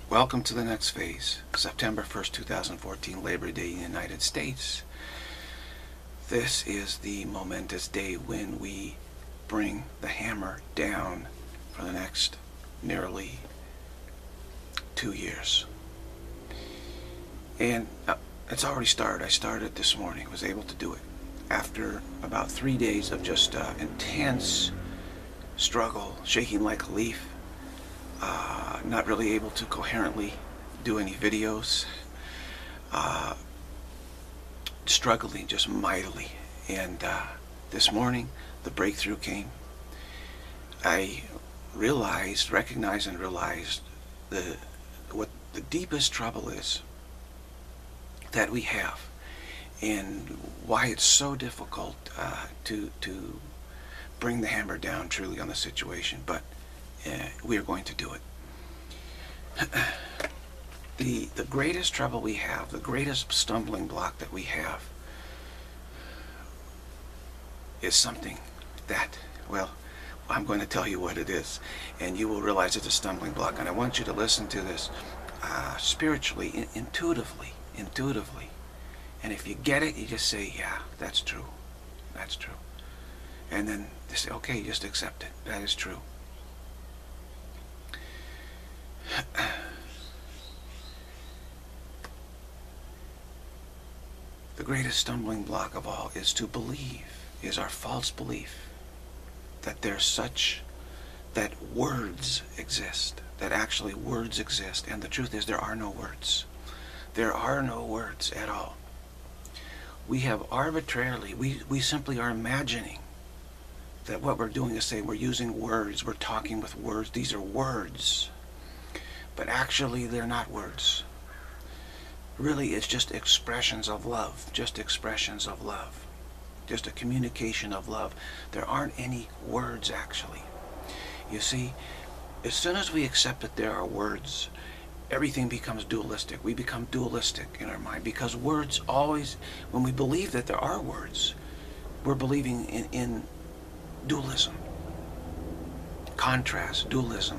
Welcome to the next phase, September 1st, 2014, Labor Day in the United States. This is the momentous day when we bring the hammer down for the next nearly 2 years. And it's already started. I started this morning, was able to do it. After about 3 days of just intense struggle, shaking like a leaf, not really able to coherently do any videos, struggling just mightily. And this morning the breakthrough came. I recognized and realized what the deepest trouble is that we have, and why it's so difficult to bring the hammer down truly on the situation. But we are going to do it. The greatest trouble we have, the greatest stumbling block that we have, is something that, well, I'm going to tell you what it is, and you will realize it's a stumbling block. And I want you to listen to this spiritually, intuitively. And if you get it, you just say, yeah, that's true. That's true. And then you say, okay, just accept it. That is true. The greatest stumbling block of all is to believe, is our false belief that that words exist, that actually words exist. And the truth is, there are no words. There are no words at all. We have arbitrarily, we simply are imagining that what we're doing is saying we're using words, we're talking with words, these are words. But actually they're not words. Really, it's just expressions of love, just expressions of love, just a communication of love. There aren't any words actually. You see, as soon as we accept that there are words, everything becomes dualistic. We become dualistic in our mind, because words always, when we believe that there are words, we're believing in dualism, contrast, dualism.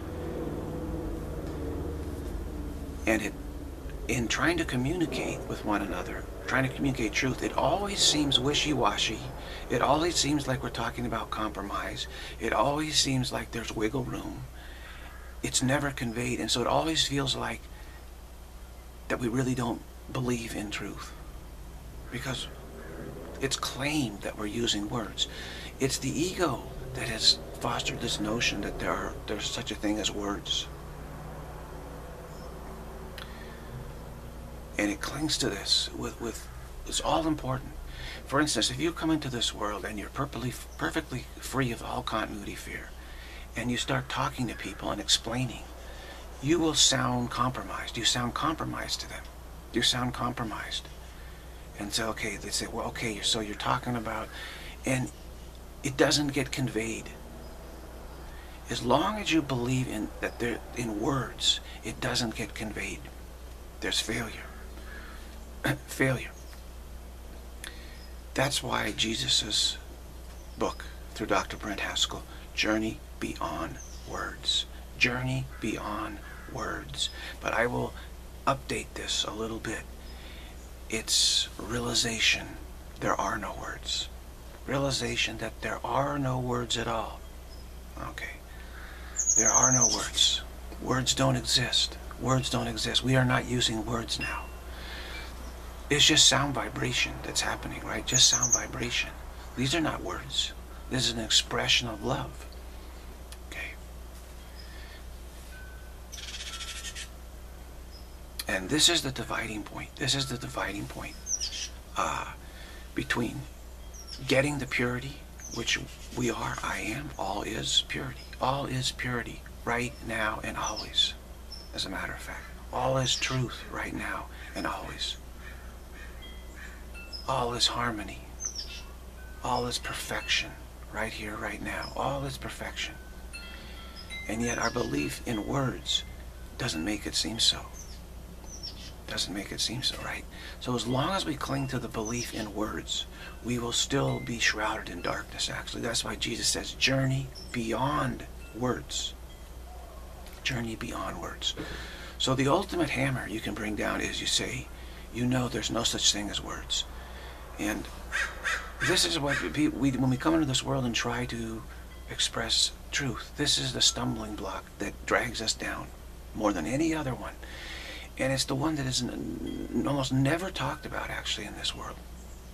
And in trying to communicate with one another, trying to communicate truth, it always seems wishy-washy. It always seems like we're talking about compromise. It always seems like there's wiggle room. It's never conveyed, and so it always feels like that we really don't believe in truth, because it's claimed that we're using words. It's the ego that has fostered this notion that there's such a thing as words. And it clings to this with it's all important. For instance, if you come into this world and you're perfectly free of all continuity fear, and you start talking to people and explaining, you will sound compromised. You sound compromised to them. You sound compromised. And so, okay, they say, well, okay, so you're talking about, and it doesn't get conveyed. As long as you believe in words, it doesn't get conveyed. There's failure. Failure. That's why Jesus' book, through Dr. Brent Haskell, Journey Beyond Words. Journey Beyond Words. But I will update this a little bit. It's realization there are no words. Realization that there are no words at all. Okay. There are no words. Words don't exist. Words don't exist. We are not using words now. It's just sound vibration that's happening, right? Just sound vibration. These are not words. This is an expression of love. Okay. And this is the dividing point. This is the dividing point between getting the purity, which we are, I am, all is purity. All is purity, right now and always. As a matter of fact, all is truth right now and always. All is harmony. All is perfection right here, right now. All is perfection. And yet our belief in words doesn't make it seem so. Doesn't make it seem so, right? So as long as we cling to the belief in words, we will still be shrouded in darkness, actually. That's why Jesus says, journey beyond words. Journey beyond words. So the ultimate hammer you can bring down is you say, you know there's no such thing as words. And this is what when we come into this world and try to express truth, this is the stumbling block that drags us down more than any other one. And it's the one that is almost never talked about actually in this world.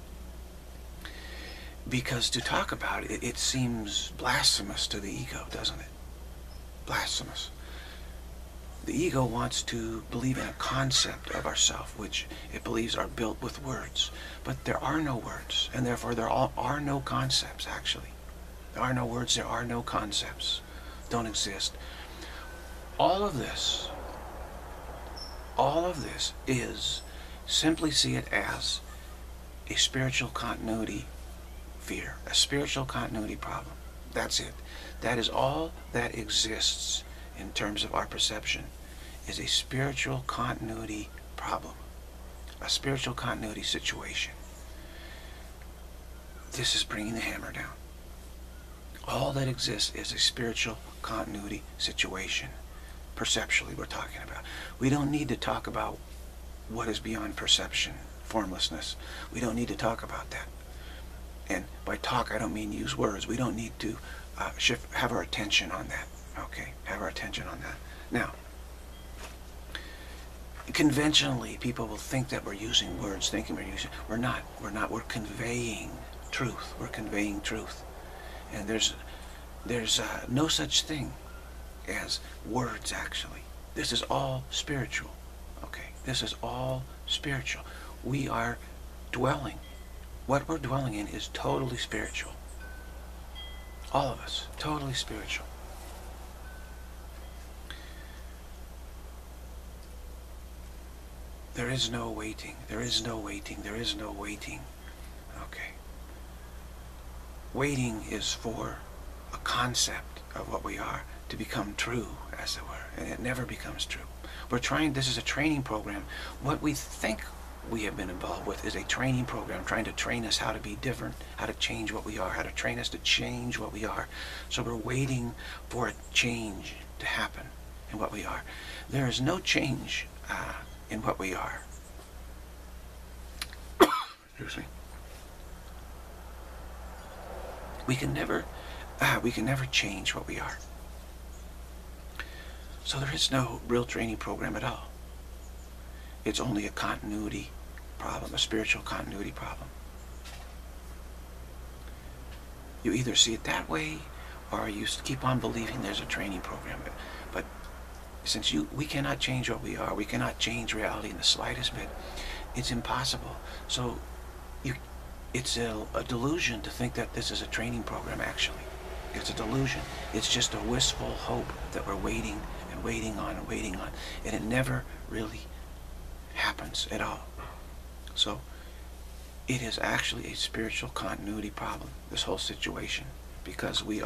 Because to talk about it, it seems blasphemous to the ego, doesn't it? Blasphemous. The ego wants to believe in a concept of ourself, which it believes are built with words. But there are no words, and therefore there are no concepts, actually. There are no words, there are no concepts. Don't exist. All of this is, simply see it as a spiritual continuity fear, a spiritual continuity problem. That's it. That is all that exists in terms of our perception, is a spiritual continuity problem, a spiritual continuity situation. This is bringing the hammer down. All that exists is a spiritual continuity situation. Perceptually, we're talking about. We don't need to talk about what is beyond perception, formlessness. We don't need to talk about that. And by talk, I don't mean use words. We don't need to have our attention on that. Okay, have our attention on that. Now, conventionally, people will think that we're using words, thinking we're not. We're not. We're conveying truth. We're conveying truth. And there's no such thing as words, actually. This is all spiritual. Okay, this is all spiritual. We are dwelling. What we're dwelling in is totally spiritual. All of us, totally spiritual. There is no waiting. There is no waiting. There is no waiting. Okay. Waiting is for a concept of what we are to become true, as it were, and it never becomes true. We're trying, this is a training program. What we think we have been involved with is a training program trying to train us how to be different, how to change what we are, how to train us to change what we are. So we're waiting for a change to happen in what we are. There is no change in what we are. Excuse me. We can never change what we are. So there is no real training program at all. It's only a continuity problem, a spiritual continuity problem. You either see it that way, or you keep on believing there's a training program. But since we cannot change what we are, we cannot change reality in the slightest bit, it's impossible. So it's a delusion to think that this is a training program, actually. It's a delusion. It's just a wistful hope that we're waiting and waiting on and waiting on. And it never really happens at all. So it is actually a spiritual continuity problem, this whole situation, because we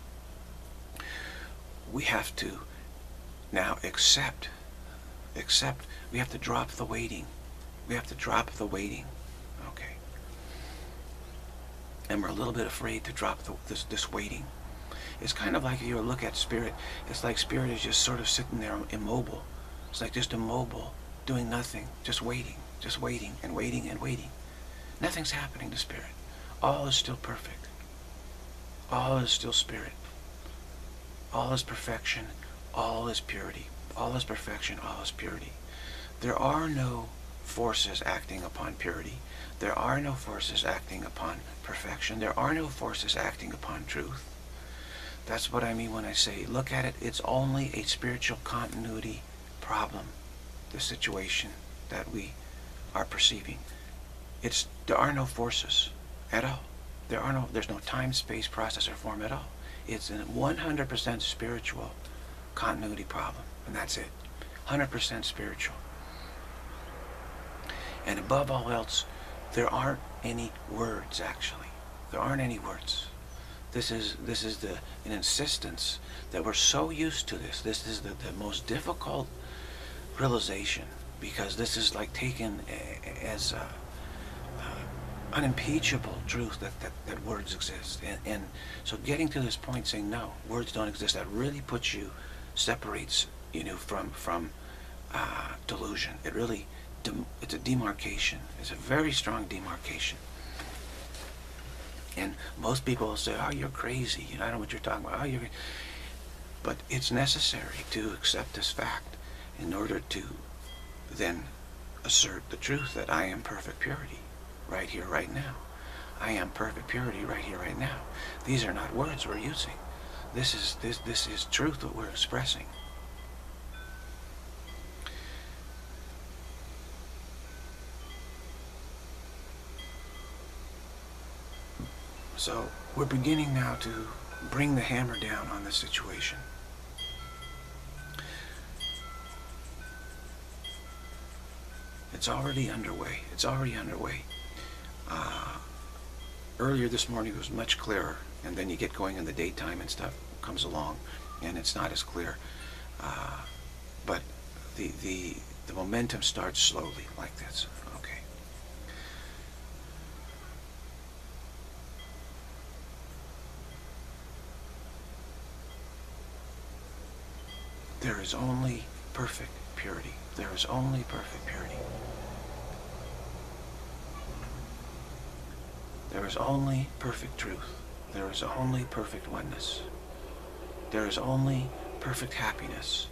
have to now accept, we have to drop the waiting. We have to drop the waiting, okay? And we're a little bit afraid to drop this waiting. It's kind of like if you look at spirit, it's like spirit is just sort of sitting there immobile. It's like just immobile, doing nothing, just waiting and waiting and waiting. Nothing's happening to spirit. All is still perfect. All is still spirit. All is perfection. All is purity. All is perfection. All is purity. There are no forces acting upon purity. There are no forces acting upon perfection. There are no forces acting upon truth. That's what I mean when I say, look at it, it's only a spiritual continuity problem, the situation that we are perceiving. There are no forces at all. There's no time, space, process, or form at all. It's a 100% spiritual continuity problem, and that's it. 100% spiritual. And above all else, there aren't any words, actually. There aren't any words. This is an insistence that we're so used to this. This is the most difficult realization, because this is like taken as unimpeachable truth that words exist. And so getting to this point saying, no, words don't exist, that really separates from delusion. It's a demarcation. It's a very strong demarcation. And most people will say, "Oh, you're crazy. I don't know what you're talking about. Oh, you're..." But it's necessary to accept this fact in order to then assert the truth that I am perfect purity right here, right now. I am perfect purity right here, right now. These are not words we're using. This is truth that we're expressing. So we're beginning now to bring the hammer down on this situation. It's already underway. It's already underway. Earlier this morning it was much clearer, and then you get going in the daytime and stuff comes along, and it's not as clear. But the momentum starts slowly like this. Okay. There is only perfect purity. There is only perfect purity. There is only perfect truth. There is only perfect oneness. There is only perfect happiness.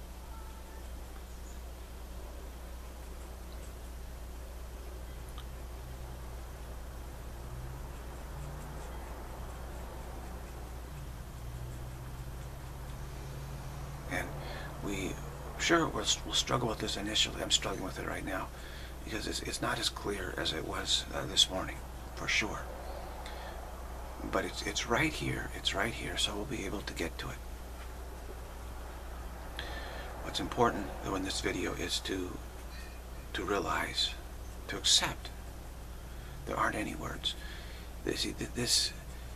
And we'll struggle with this initially. I'm struggling with it right now because it's not as clear as it was this morning, for sure. But it's right here. It's right here, so we'll be able to get to it. What's important, though, in this video is to realize, to accept there aren't any words. The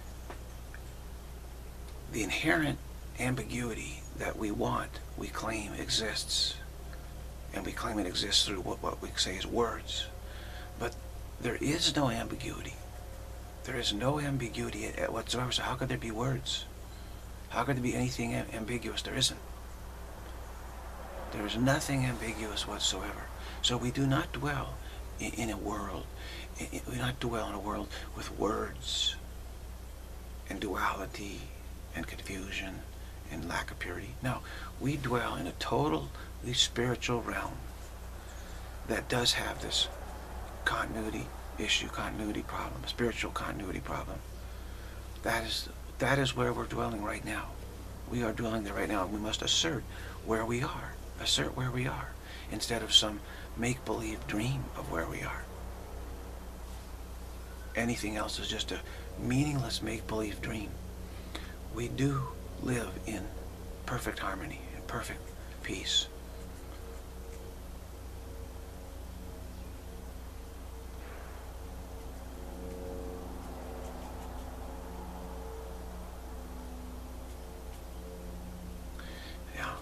inherent ambiguity that we claim exists, and we claim it exists through what we say is words. But there is no ambiguity. There is no ambiguity whatsoever. So how could there be words? How could there be anything ambiguous? There isn't. There is nothing ambiguous whatsoever. So we do not dwell in a world. We do not dwell in a world with words and duality and confusion and lack of purity. No, we dwell in a totally spiritual realm that does have this continuity issue, continuity problem, spiritual continuity problem. That is where we're dwelling right now. We are dwelling there right now, and we must assert where we are. Assert where we are, instead of some make-believe dream of where we are. Anything else is just a meaningless make-believe dream. We do live in perfect harmony, in perfect peace. Yeah,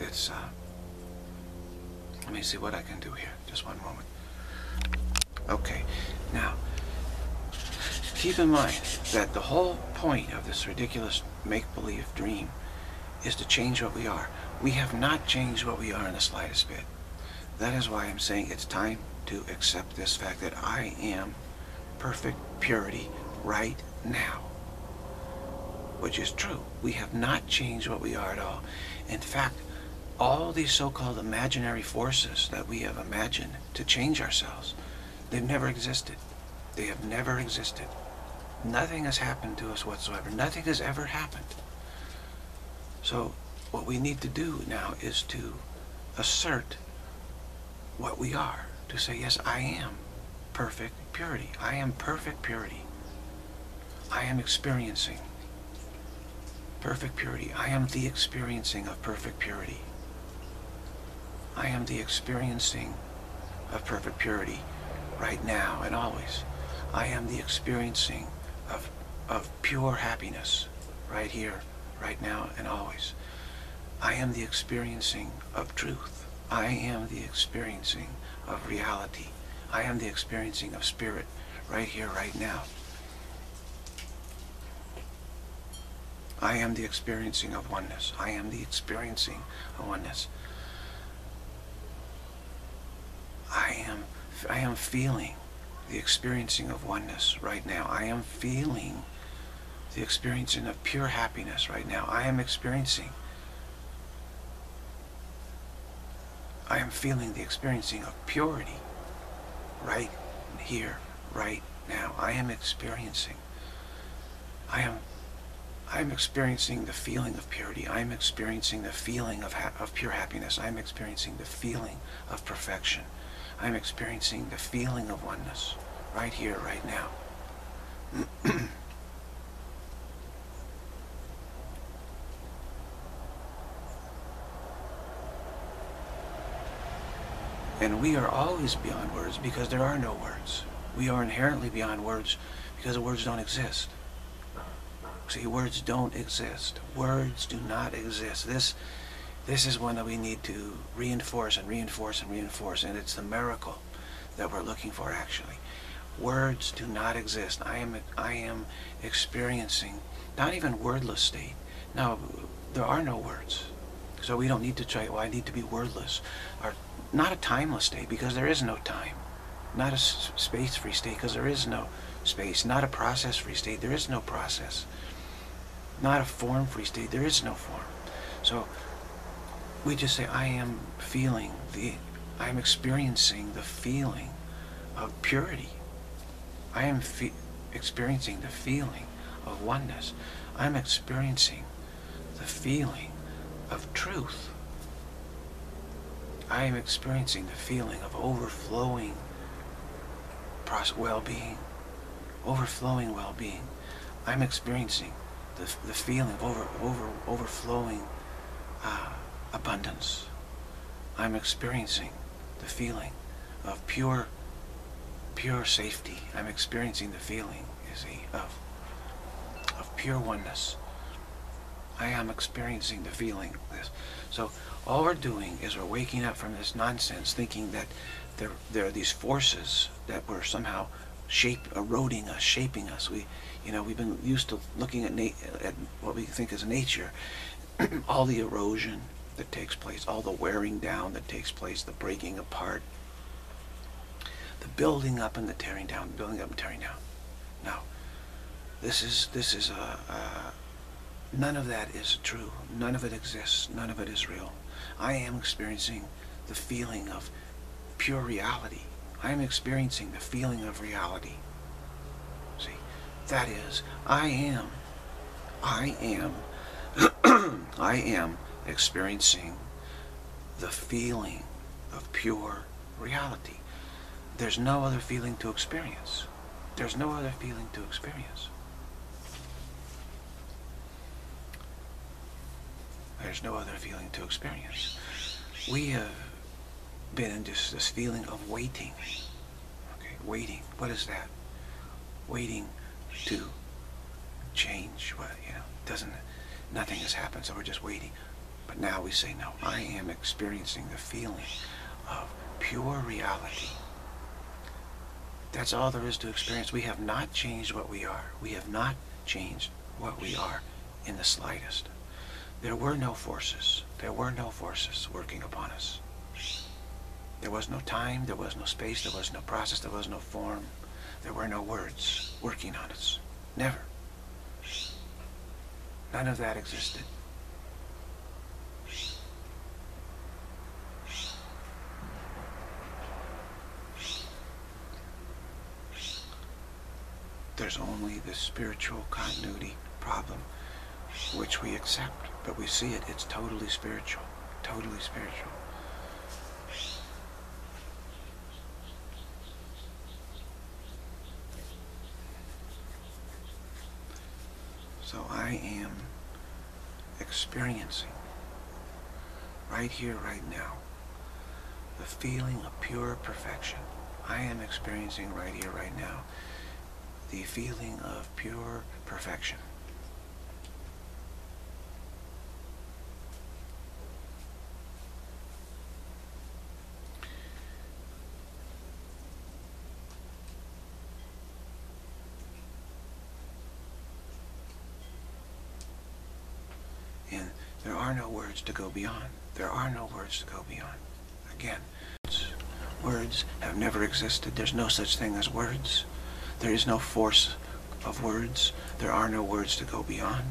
let me see what I can do here. Just one moment. Okay, now, keep in mind that the whole point of this ridiculous make-believe dream is to change what we are. We have not changed what we are in the slightest bit. That is why I'm saying it's time to accept this fact that I am perfect purity right now. Which is true. We have not changed what we are at all. In fact, all these so-called imaginary forces that we have imagined to change ourselves, they've never existed. They have never existed. Nothing has happened to us whatsoever. Nothing has ever happened. So what we need to do now is to assert what we are. To say, yes, I am perfect purity. I am perfect purity. I am experiencing perfect purity. I am the experiencing of perfect purity. I am the experiencing of perfect purity right now and always. I am the experiencing of pure happiness right here, right now and always. I am the experiencing of truth. I am the experiencing of reality. I am the experiencing of spirit right here, right now. I am the experiencing of oneness. I am the experiencing of oneness. I am feeling the experiencing of oneness right now. I am feeling the experiencing of pure happiness right now. I am feeling the experiencing of purity right here, right now. I am experiencing the feeling of purity. I am experiencing the feeling of pure happiness. I am experiencing the feeling of perfection. I am experiencing the feeling of oneness right here, right now. And we are always beyond words because there are no words. We are inherently beyond words because the words don't exist. See, words don't exist. Words do not exist. This is one that we need to reinforce and reinforce and reinforce, and it's the miracle that we're looking for, actually. Words do not exist. I am experiencing not even wordless state. Now, there are no words. So we don't need to try, well, I need to be wordless. Or not a timeless state, because there is no time. Not a space-free state, because there is no space. Not a process-free state, there is no process. Not a form-free state, there is no form. So we just say, I am experiencing the feeling of purity. I am experiencing the feeling of oneness. I'm experiencing the feeling of truth. I am experiencing the feeling of overflowing well-being. Overflowing well-being. I'm experiencing the feeling of overflowing abundance. I'm experiencing the feeling of pure safety. I'm experiencing the feeling, you see, of pure oneness. I am experiencing the feeling of this. So all we're doing is we're waking up from this nonsense, thinking that there are these forces that were somehow eroding us, shaping us. We've been used to looking at what we think is nature, all the erosion that takes place, all the wearing down that takes place, the breaking apart, the building up and the tearing down, building up and tearing down. No, this is none of that is true. None of it exists. None of it is real. I am experiencing the feeling of pure reality. I am experiencing the feeling of reality. See, that is, I am experiencing the feeling of pure reality. There's no other feeling to experience. There's no other feeling to experience. There's no other feeling to experience. We have been in this feeling of waiting. Okay, waiting. What is that? Waiting to change. What, nothing has happened, so we're just waiting. But now we say, no, I am experiencing the feeling of pure reality. That's all there is to experience. We have not changed what we are. We have not changed what we are in the slightest. There were no forces. There were no forces working upon us. There was no time, there was no space, there was no process, there was no form. There were no words working on us. Never. None of that existed. There's only this spiritual continuity problem, which we accept, but we see it, it's totally spiritual, totally spiritual. So I am experiencing, right here, right now, the feeling of pure perfection. I am experiencing right here, right now, the feeling of pure perfection. And there are no words to go beyond. There are no words to go beyond. Again, words have never existed. There's no such thing as words. There is no force of words. There are no words to go beyond.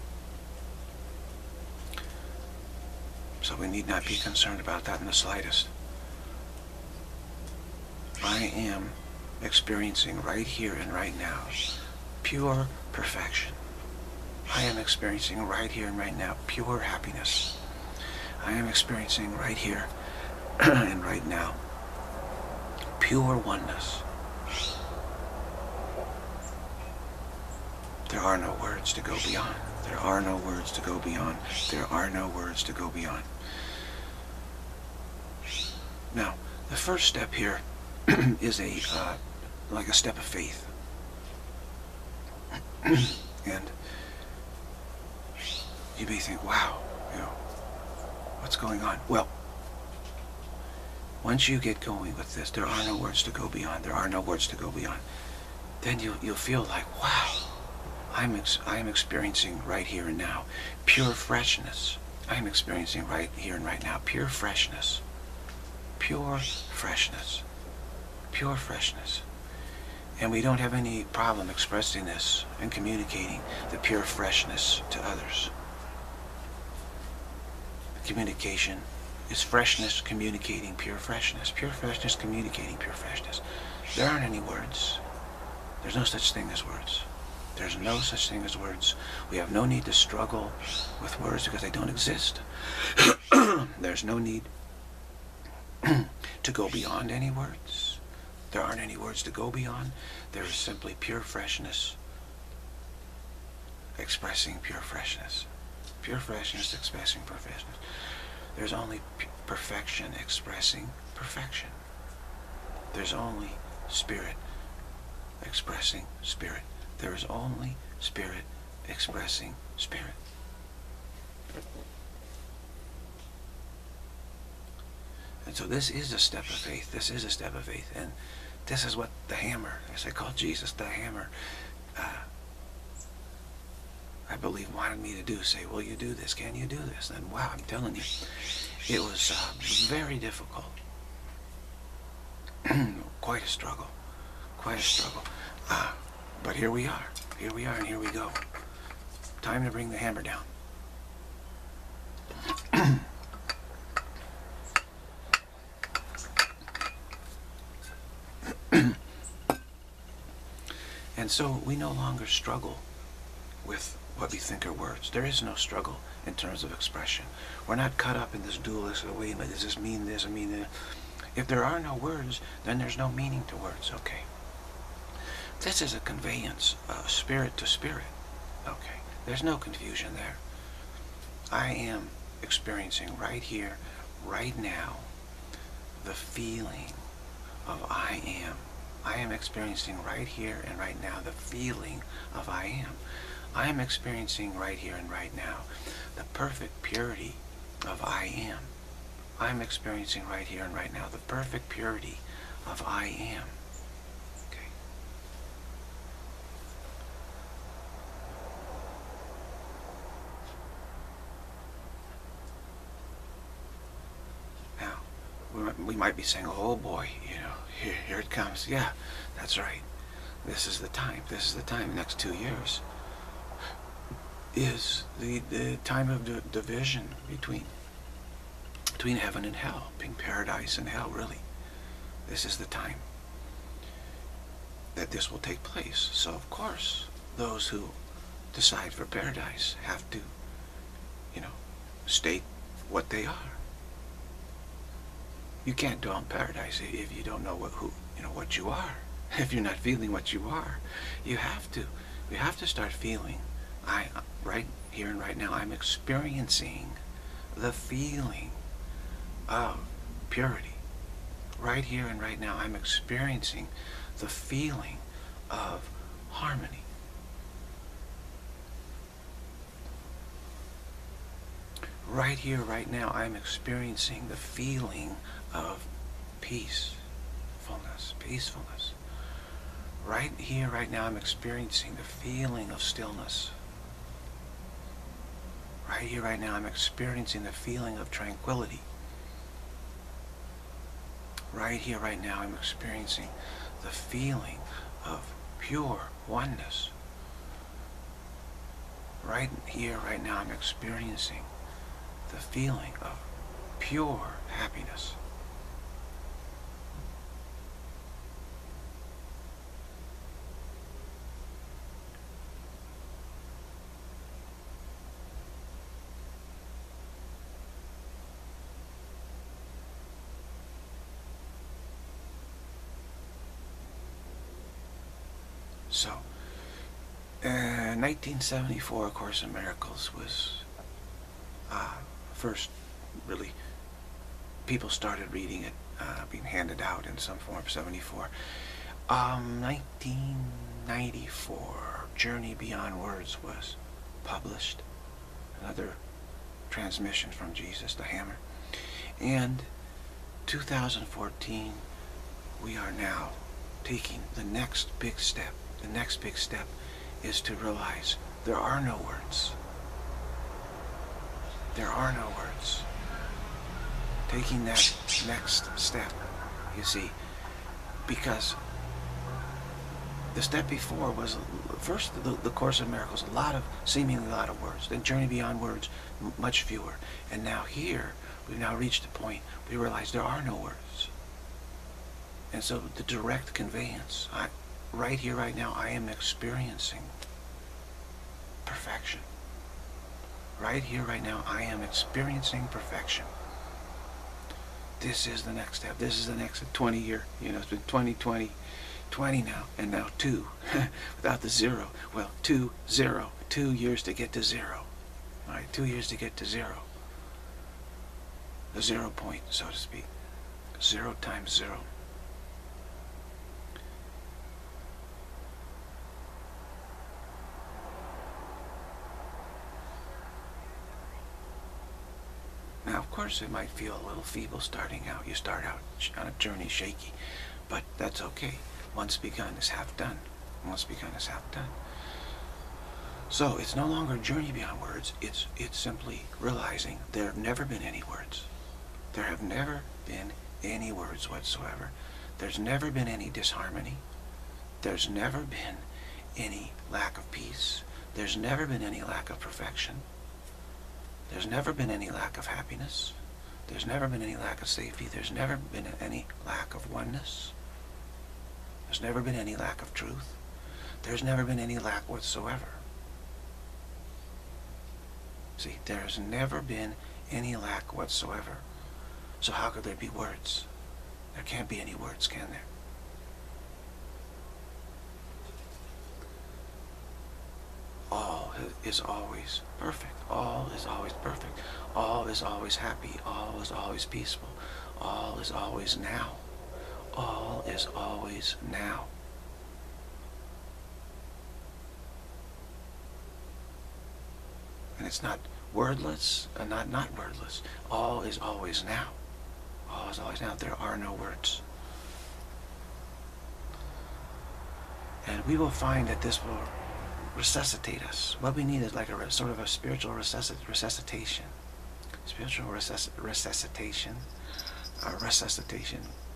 So we need not be concerned about that in the slightest. I am experiencing right here and right now pure perfection. I am experiencing right here and right now pure happiness. I am experiencing right here and right now pure oneness. There are no words to go beyond. There are no words to go beyond. There are no words to go beyond. Now, the first step here is like a step of faith. And you may think, wow, what's going on? Well, once you get going with this, there are no words to go beyond. There are no words to go beyond. Then you'll feel like, wow, I am experiencing right here and now pure freshness. I am experiencing right here and right now pure freshness. Pure freshness. Pure freshness. And we don't have any problem expressing this and communicating the pure freshness to others. Communication is freshness communicating pure freshness. Pure freshness communicating pure freshness. There aren't any words. There's no such thing as words. There's no such thing as words. We have no need to struggle with words because they don't exist. There's no need to go beyond any words. There aren't any words to go beyond. There is simply pure freshness expressing pure freshness. Pure freshness expressing pure freshness. There's only perfection expressing perfection. There's only spirit expressing spirit. There is only spirit expressing spirit. And so this is a step of faith. This is a step of faith. And this is what the hammer, as I call Jesus the hammer, I believe wanted me to do. Say, will you do this? Can you do this? And wow, I'm telling you, it was very difficult. Quite a struggle. Quite a struggle. But here we are. Here we are and here we go. Time to bring the hammer down. And so we no longer struggle with what we think are words. There is no struggle in terms of expression. We're not caught up in this dualist, oh, wait a minute, does this mean this or mean that? If there are no words, then there's no meaning to words, okay? This is a conveyance of spirit to spirit, okay? There's no confusion there. I am experiencing right here, right now, the feeling of I am. I am experiencing right here and right now the feeling of I am. I am experiencing right here and right now the perfect purity of I am. I am experiencing right here and right now the perfect purity of I am. Okay. Now, we might be saying, oh boy, here it comes. Yeah, that's right. This is the time. This is the time. The next 2 years is the time of division between heaven and hell, between paradise and hell, really. This is the time that this will take place. So, of course, those who decide for paradise have to, state what they are. You can't dwell in paradise if you don't know what you are. If you're not feeling what you are, you have to start feeling. Right here and right now, I'm experiencing the feeling of purity. Right here and right now, I'm experiencing the feeling of harmony. Right here, right now, I'm experiencing the feeling of peacefulness. Right here, right now, I'm experiencing the feeling of stillness. Right here, right now, I'm experiencing the feeling of tranquility. Right here, right now, I'm experiencing the feeling of pure oneness. Right here, right now, I'm experiencing the feeling of pure happiness. So, 1974, A Course in Miracles was first, really, people started reading it, being handed out in some form, 74. 1994, Journey Beyond Words was published, another transmission from Jesus, the Hammer. And 2014, we are now taking the next big step. The next big step is to realize there are no words. There are no words. Taking that next step, you see, because the step before was, first, the Course in Miracles, seemingly a lot of words. Then Journey Beyond Words, much fewer. And now here, we've now reached a point we realize there are no words. And so the direct conveyance, right here, right now, I am experiencing perfection. Right here, right now, I am experiencing perfection. This is the next step. This is the next 20-year, it's been 20 now, and now 2, without the 0. Well, 2 years to get to 0. All right, 2 years to get to 0. The 0 point, so to speak. 0 times 0. Now, of course, it might feel a little feeble starting out. You start out on a journey shaky, but that's okay. Once begun is half done. Once begun is half done. So it's no longer a journey beyond words. It's simply realizing there have never been any words. There have never been any words whatsoever. There's never been any disharmony. There's never been any lack of peace. There's never been any lack of perfection. There's never been any lack of happiness. There's never been any lack of safety. There's never been any lack of oneness. There's never been any lack of truth. There's never been any lack whatsoever. See, there's never been any lack whatsoever. So how could there be words? There can't be any words, can there? All is always perfect. All is always perfect. All is always happy. All is always peaceful. All is always now. All is always now. And it's not wordless and not wordless. All is always now. All is always now. There are no words. And we will find that this will resuscitate us. What we need is like a sort of a spiritual resuscitation. Spiritual resuscitation. Resuscitation.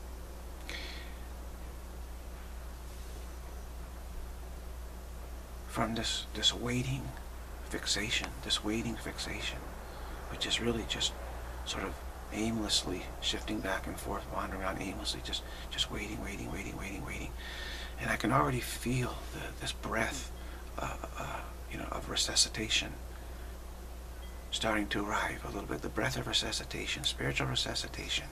From this waiting fixation, which is really just sort of aimlessly shifting back and forth, wandering around aimlessly, just waiting. And I can already feel this breath of resuscitation starting to arrive a little bit. The breath of resuscitation, spiritual resuscitation.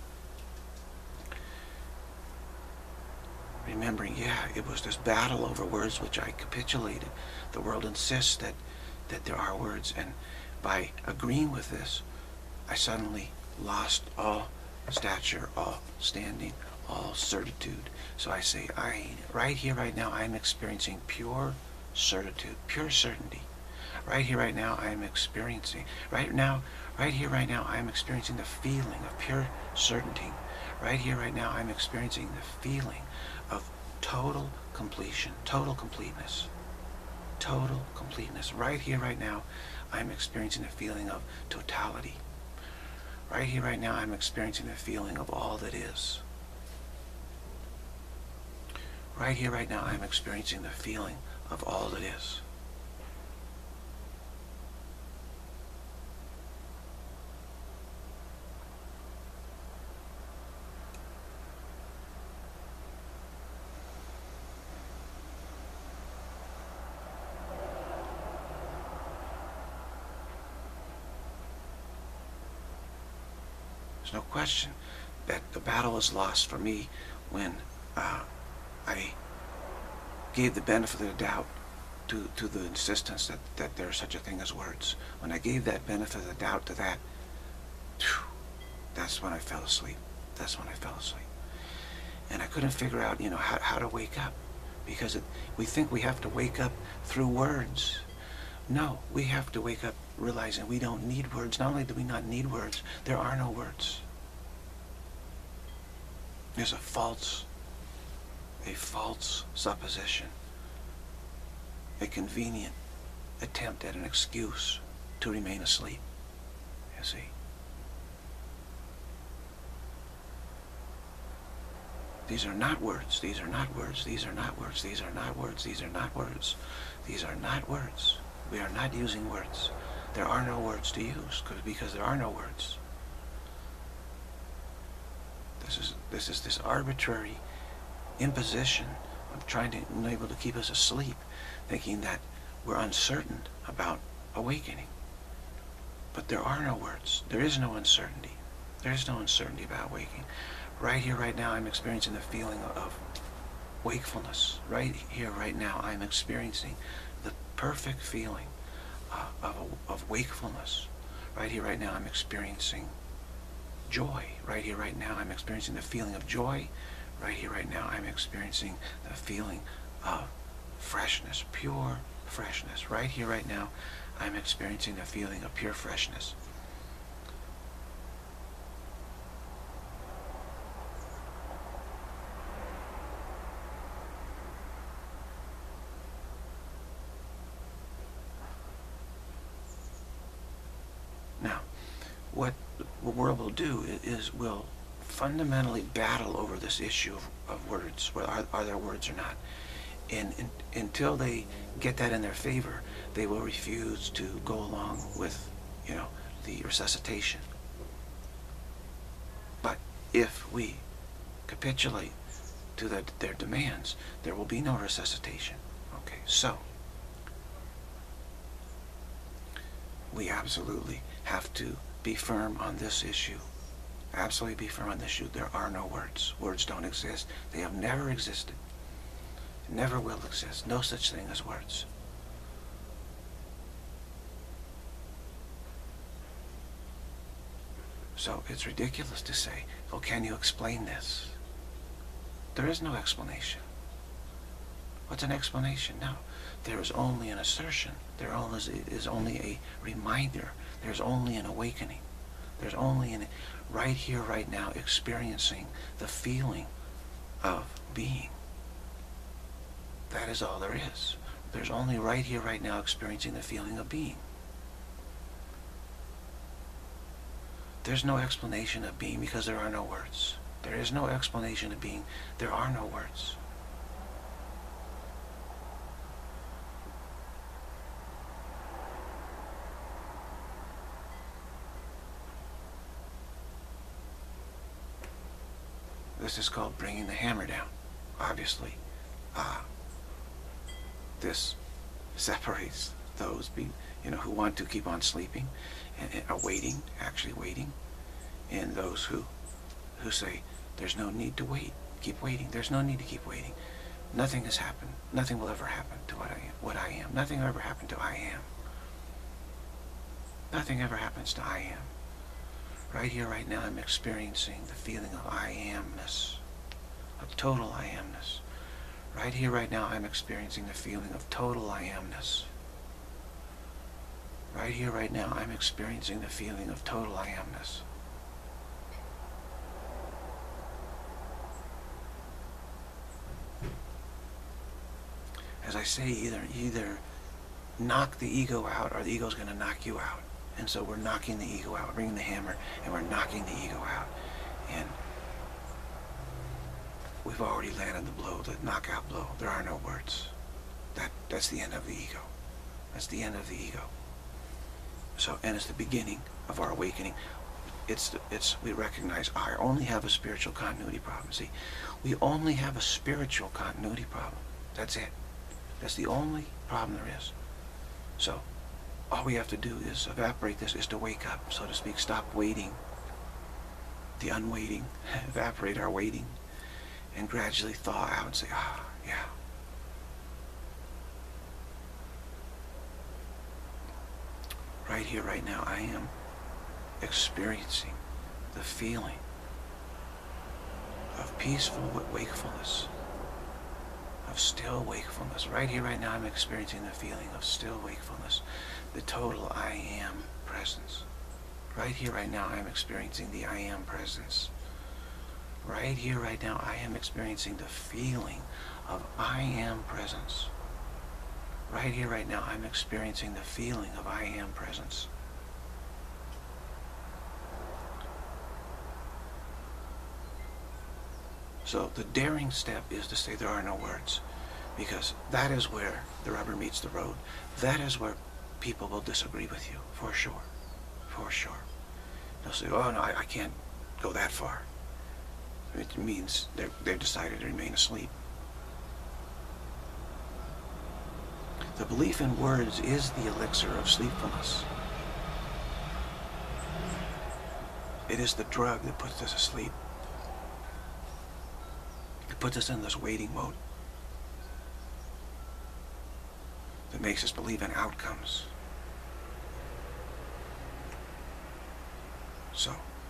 Remembering, it was this battle over words which I capitulated. The world insists that there are words, and by agreeing with this, I suddenly lost all stature, all standing, all certitude. So I say, right here, right now, I'm experiencing pure certitude, pure certainty. Right here, right now, I am experiencing, right here, right now, I am experiencing the feeling of pure certainty. Right here, right now, I'm experiencing the feeling of total completion, total completeness. Total completeness. Right here, right now, I'm experiencing the feeling of totality. Right here, right now, I'm experiencing the feeling of all that is. Right here, right now, I'm experiencing the feeling of all that is. There's no question that the battle is lost for me when I gave the benefit of the doubt to the insistence that there's such a thing as words. When I gave that benefit of the doubt to that, that's when I fell asleep. That's when I fell asleep. And I couldn't figure out, how to wake up. Because we think we have to wake up through words. No, we have to wake up realizing we don't need words. Not only do we not need words, there are no words. There's a false supposition, a convenient attempt at an excuse to remain asleep, you see. These are not words. These are not words. These are not words. These are not words. These are not words. These are not words. We are not using words. There are no words to use because there are no words. This is this arbitrary imposition of trying to enable to keep us asleep, thinking that we're uncertain about awakening. But there are no words. There is no uncertainty. There is no uncertainty about waking. Right here, right now, I'm experiencing the feeling of wakefulness. Right here, right now, I'm experiencing the perfect feeling of wakefulness. Right here, right now, I'm experiencing joy. Right here, right now, I'm experiencing the feeling of joy. Right here, right now, I'm experiencing the feeling of freshness, pure freshness. Right here, right now, I'm experiencing the feeling of pure freshness. Now, what the world will do is will fundamentally battle over this issue of words. Are there words or not? And until they get that in their favor, they will refuse to go along with, the resuscitation. But if we capitulate to their demands, there will be no resuscitation. Okay, so we absolutely have to be firm on this issue. Absolutely be firm on this issue. There are no words. Words don't exist. They have never existed. Never will exist. No such thing as words. So it's ridiculous to say, oh, can you explain this? There is no explanation. What's an explanation? No. There is only an assertion. There is only a reminder. There's only an awakening. There's only an right here, right now, experiencing the feeling of being. That is all there is. There's only right here, right now, experiencing the feeling of being. There's no explanation of being because there are no words. There is no explanation of being. There are no words. This is called bringing the hammer down. Obviously, this separates those who want to keep on sleeping and are waiting, actually waiting, and those who say there's no need to wait. Keep waiting. There's no need to keep waiting. Nothing has happened. Nothing will ever happen to what I am. Nothing will ever happen to I am. Nothing ever happens to I am. Right here, right now, I'm experiencing the feeling of I amness, of total I amness. Right here, right now, I'm experiencing the feeling of total I amness. Right here, right now, I'm experiencing the feeling of total I amness. As I say, either knock the ego out, or the ego's going to knock you out. And so we're knocking the ego out, bringing the hammer, and we're knocking the ego out. And we've already landed the blow, the knockout blow. There are no words. That's the end of the ego. That's the end of the ego. So, and it's the beginning of our awakening. We recognize I only have a spiritual continuity problem. See, we only have a spiritual continuity problem. That's it. That's the only problem there is. So, all we have to do is evaporate this, is to wake up, so to speak. Stop waiting, the unwaiting, evaporate our waiting, and gradually thaw out and say, yeah. Right here, right now, I am experiencing the feeling of peaceful wakefulness, of still wakefulness. Right here, right now, I'm experiencing the feeling of still wakefulness, the total I am presence. Right here, right now, I'm experiencing the I am presence. Right here, right now, I am experiencing the feeling of I am presence. Right here, right now, I'm experiencing the feeling of I am presence. So the daring step is to say there are no words, because that is where the rubber meets the road. That is where people will disagree with you, for sure. For sure. They'll say, oh no, I can't go that far. It means they've decided to remain asleep. The belief in words is the elixir of sleepfulness. It is the drug that puts us asleep. It puts us in this waiting mode that makes us believe in outcomes. So,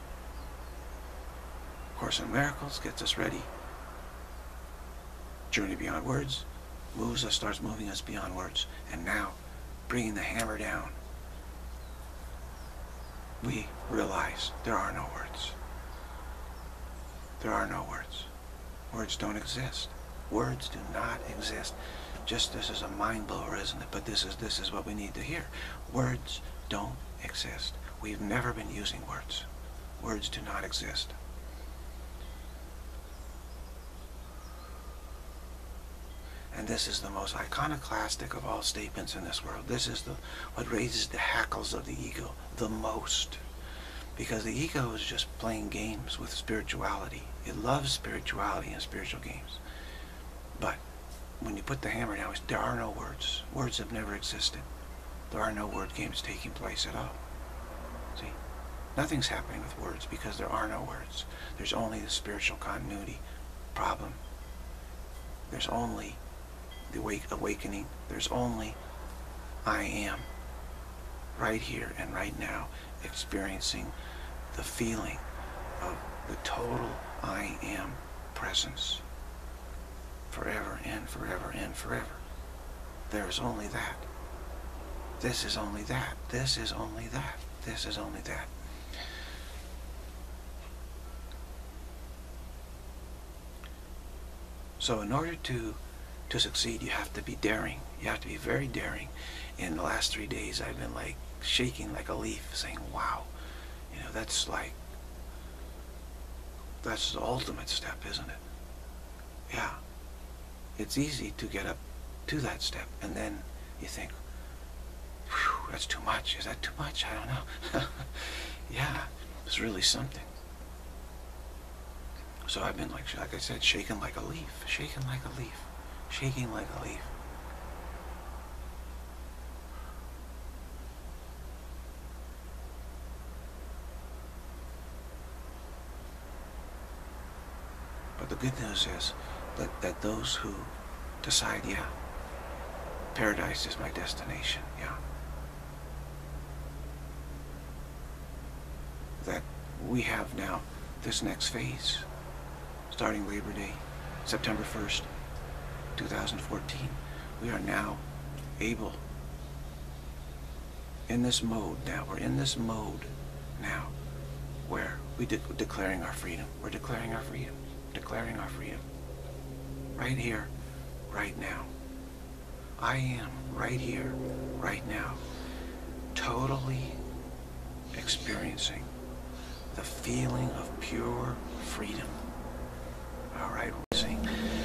Course in Miracles gets us ready. Journey Beyond Words moves us, starts moving us beyond words. And now, bringing the hammer down, we realize there are no words. There are no words. Words don't exist. Words do not exist. Just this is a mind blower, isn't it? But this is what we need to hear. Words don't exist. We've never been using words. Words do not exist. And this is the most iconoclastic of all statements in this world. This is what raises the hackles of the ego the most. Because the ego is just playing games with spirituality. It loves spirituality and spiritual games. But when you put the hammer down, there are no words. Words have never existed. There are no word games taking place at all. See? Nothing's happening with words because there are no words. There's only the spiritual continuity problem. There's only the awakening. There's only I am, right here and right now, experiencing the feeling of the total I am presence, forever and forever and forever. There is only that. This is only that. This is only that. This is only that. So in order to succeed, you have to be daring. You have to be very daring. In the last 3 days, I've been like shaking like a leaf, saying, wow, you know, that's the ultimate step, isn't it? Yeah. It's easy to get up to that step, and then you think, whew, that's too much. Is that too much? I don't know. Yeah, it's really something. So I've been, like I said, shaking like a leaf, shaking like a leaf, shaking like a leaf. But the good news is that those who decide, yeah, paradise is my destination, yeah, that we have now this next phase, starting Labor Day, September 1st, 2014, we are now able, in this mode now, we're in this mode now, where we're declaring our freedom. We're declaring our freedom. Declaring our freedom. Right here, right now. I am right here, right now, totally experiencing the feeling of pure freedom. All right, see,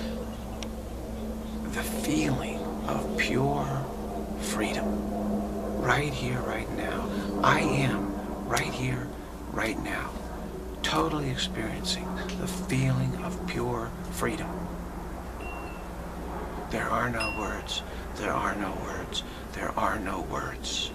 the feeling of pure freedom, right here, right now. I am right here, right now, totally experiencing the feeling of pure freedom. There are no words. There are no words. There are no words.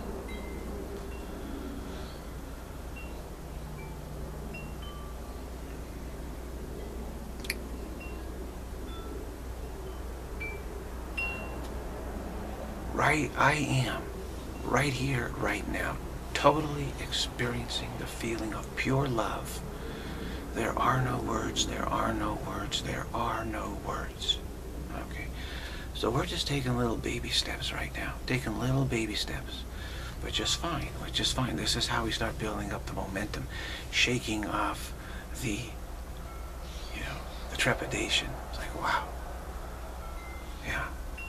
I am right here, right now, totally experiencing the feeling of pure love. There are no words. There are no words. There are no words. Okay. So we're just taking little baby steps right now. Taking little baby steps. But just fine. But just fine. This is how we start building up the momentum. Shaking off the, the trepidation. It's like, wow. Yeah.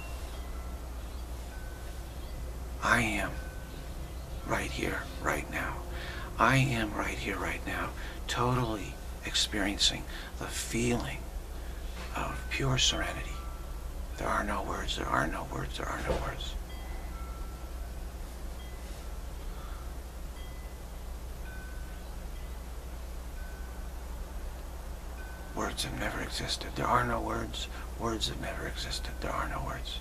I am right here, right now. I am right here, right now, totally experiencing the feeling of pure serenity. There are no words, there are no words, there are no words. Words have never existed. There are no words. Words have never existed. There are no words.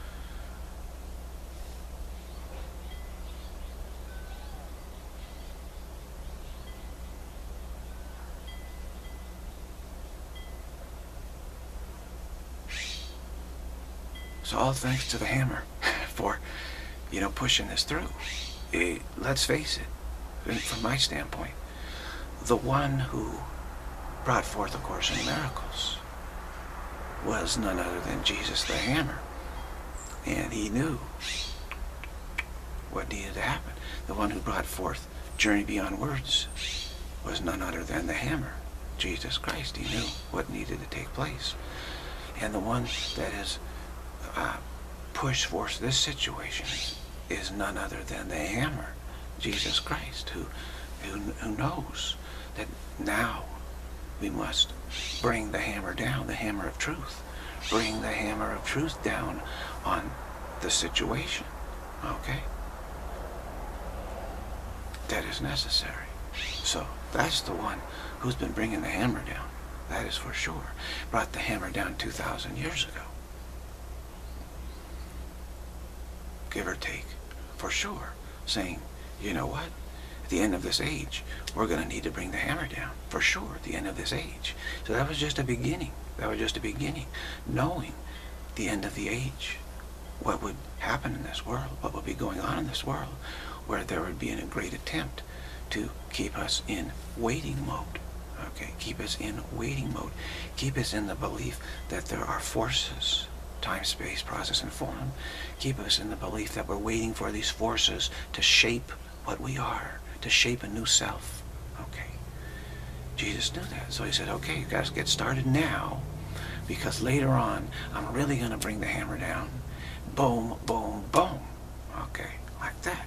So all thanks to the hammer for, pushing this through. Let's face it, from my standpoint, the one who brought forth A Course in Miracles was none other than Jesus the Hammer. And he knew what needed to happen. The one who brought forth Journey Beyond Words was none other than the Hammer, Jesus Christ. He knew what needed to take place. And the one that has pushed forth this situation is none other than the Hammer, Jesus Christ, who knows that now we must bring the hammer down, the hammer of truth. Bring the hammer of truth down on the situation, okay? That is necessary. So that's the one who's been bringing the hammer down. That is for sure. Brought the hammer down 2,000 years ago. Give or take, for sure. Saying, you know what? At the end of this age, we're going to need to bring the hammer down, for sure, at the end of this age. So that was just a beginning. That was just a beginning. Knowing the end of the age, what would happen in this world, what would be going on in this world, where there would be a great attempt to keep us in waiting mode. Okay, keep us in waiting mode. Keep us in the belief that there are forces, time, space, process, and form. Keep us in the belief that we're waiting for these forces to shape what we are, to shape a new self. Okay. Jesus knew that. So he said, okay, you guys get started now, because later on, I'm really going to bring the hammer down. Boom, boom, boom. Okay, like that.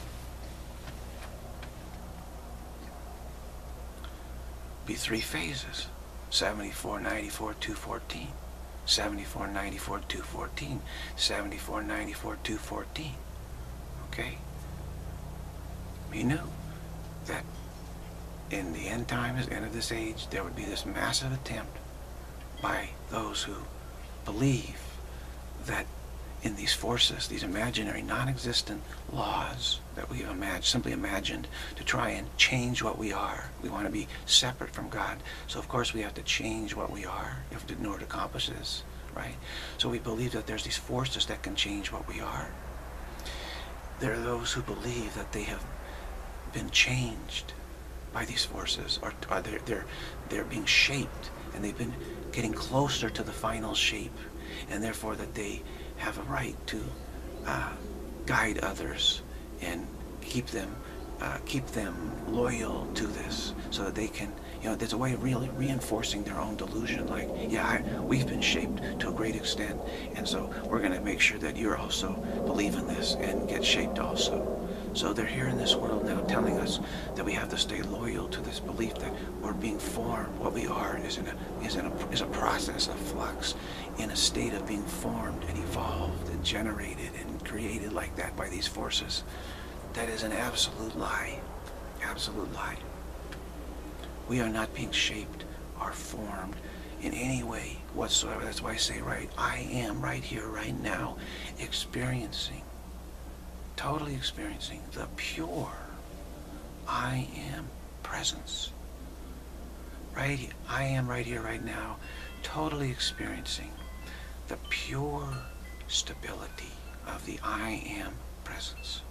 Be 3 phases. 74, 94, 214. 74, 94, 214. 74, 94, 214. Okay? He knew that in the end times, end of this age, there would be this massive attempt by those who believe that in these forces, these imaginary, non-existent laws that we have simply imagined to try and change what we are. We want to be separate from God. So of course we have to change what we are in order to accomplish this, right? So we believe that there's these forces that can change what we are. There are those who believe that they have been changed by these forces, or they're being shaped, and they've been getting closer to the final shape, and therefore that they have a right to guide others and keep them loyal to this, so that they can You know, there's a way of really reinforcing their own delusion, like, yeah, we've been shaped to a great extent, and so we're going to make sure that you also believe in this and get shaped also. So they're here in this world now telling us that we have to stay loyal to this belief that we're being formed. What we are is a process of flux, in a state of being formed and evolved and generated and created like that by these forces. That is an absolute lie. Absolute lie. We are not being shaped or formed in any way whatsoever. That's why I say, right, I am right here, right now, experiencing, totally experiencing the pure I am presence. Right, I am right here, right now, totally experiencing the pure stability of the I am presence.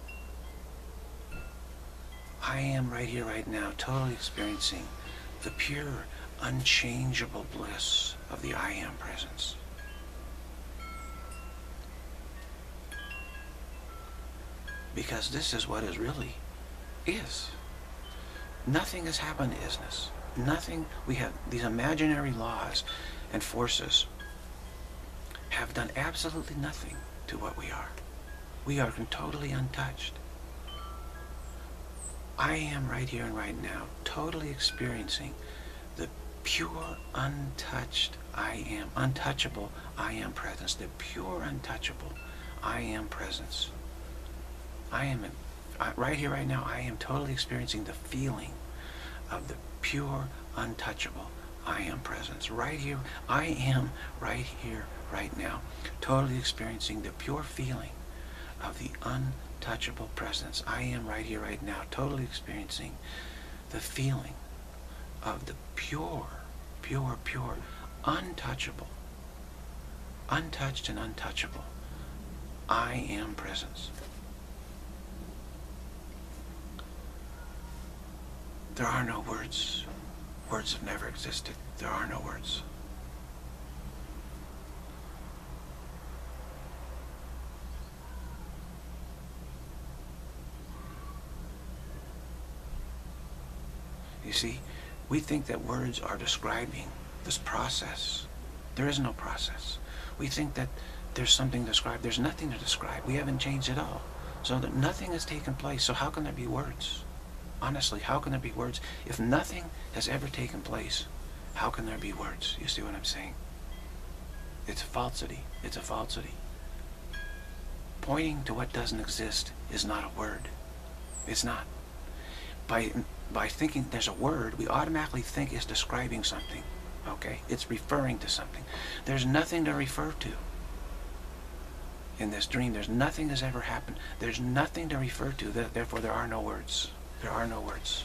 I am right here, right now, totally experiencing the pure, unchangeable bliss of the I am presence. Because this is what it really is. Nothing has happened to Isness. Nothing, we have these imaginary laws and forces have done absolutely nothing to what we are. We are totally untouched. I am right here and right now, totally experiencing the pure, untouched I am, untouchable I am presence, the pure, untouchable I am presence. I am, right here, right now, I am totally experiencing the feeling of the pure, untouchable I am presence. Right here, I am right here, right now, totally experiencing the pure feeling of the untouchable presence. I am right here, right now, totally experiencing the feeling of the pure, pure, pure, untouchable, untouched and untouchable I am presence. There are no words. Words have never existed. There are no words. You see, we think that words are describing this process. There is no process. We think that there's something to describe. There's nothing to describe. We haven't changed at all. So that nothing has taken place. So how can there be words? Honestly, how can there be words? If nothing has ever taken place, how can there be words? You see what I'm saying? It's a falsity. It's a falsity. Pointing to what doesn't exist is not a word. It's not. By thinking there's a word, we automatically think it's describing something. Okay? It's referring to something. There's nothing to refer to. In this dream, there's nothing has ever happened. There's nothing to refer to. Therefore, there are no words. There are no words.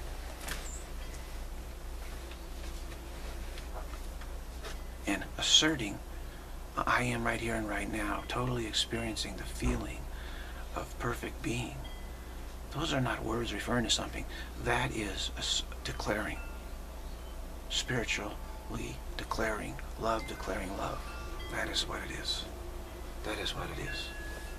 And asserting, I am right here and right now, totally experiencing the feeling of perfect being. Those are not words referring to something. That is declaring, spiritually declaring love, declaring love. That is what it is. That is what it is.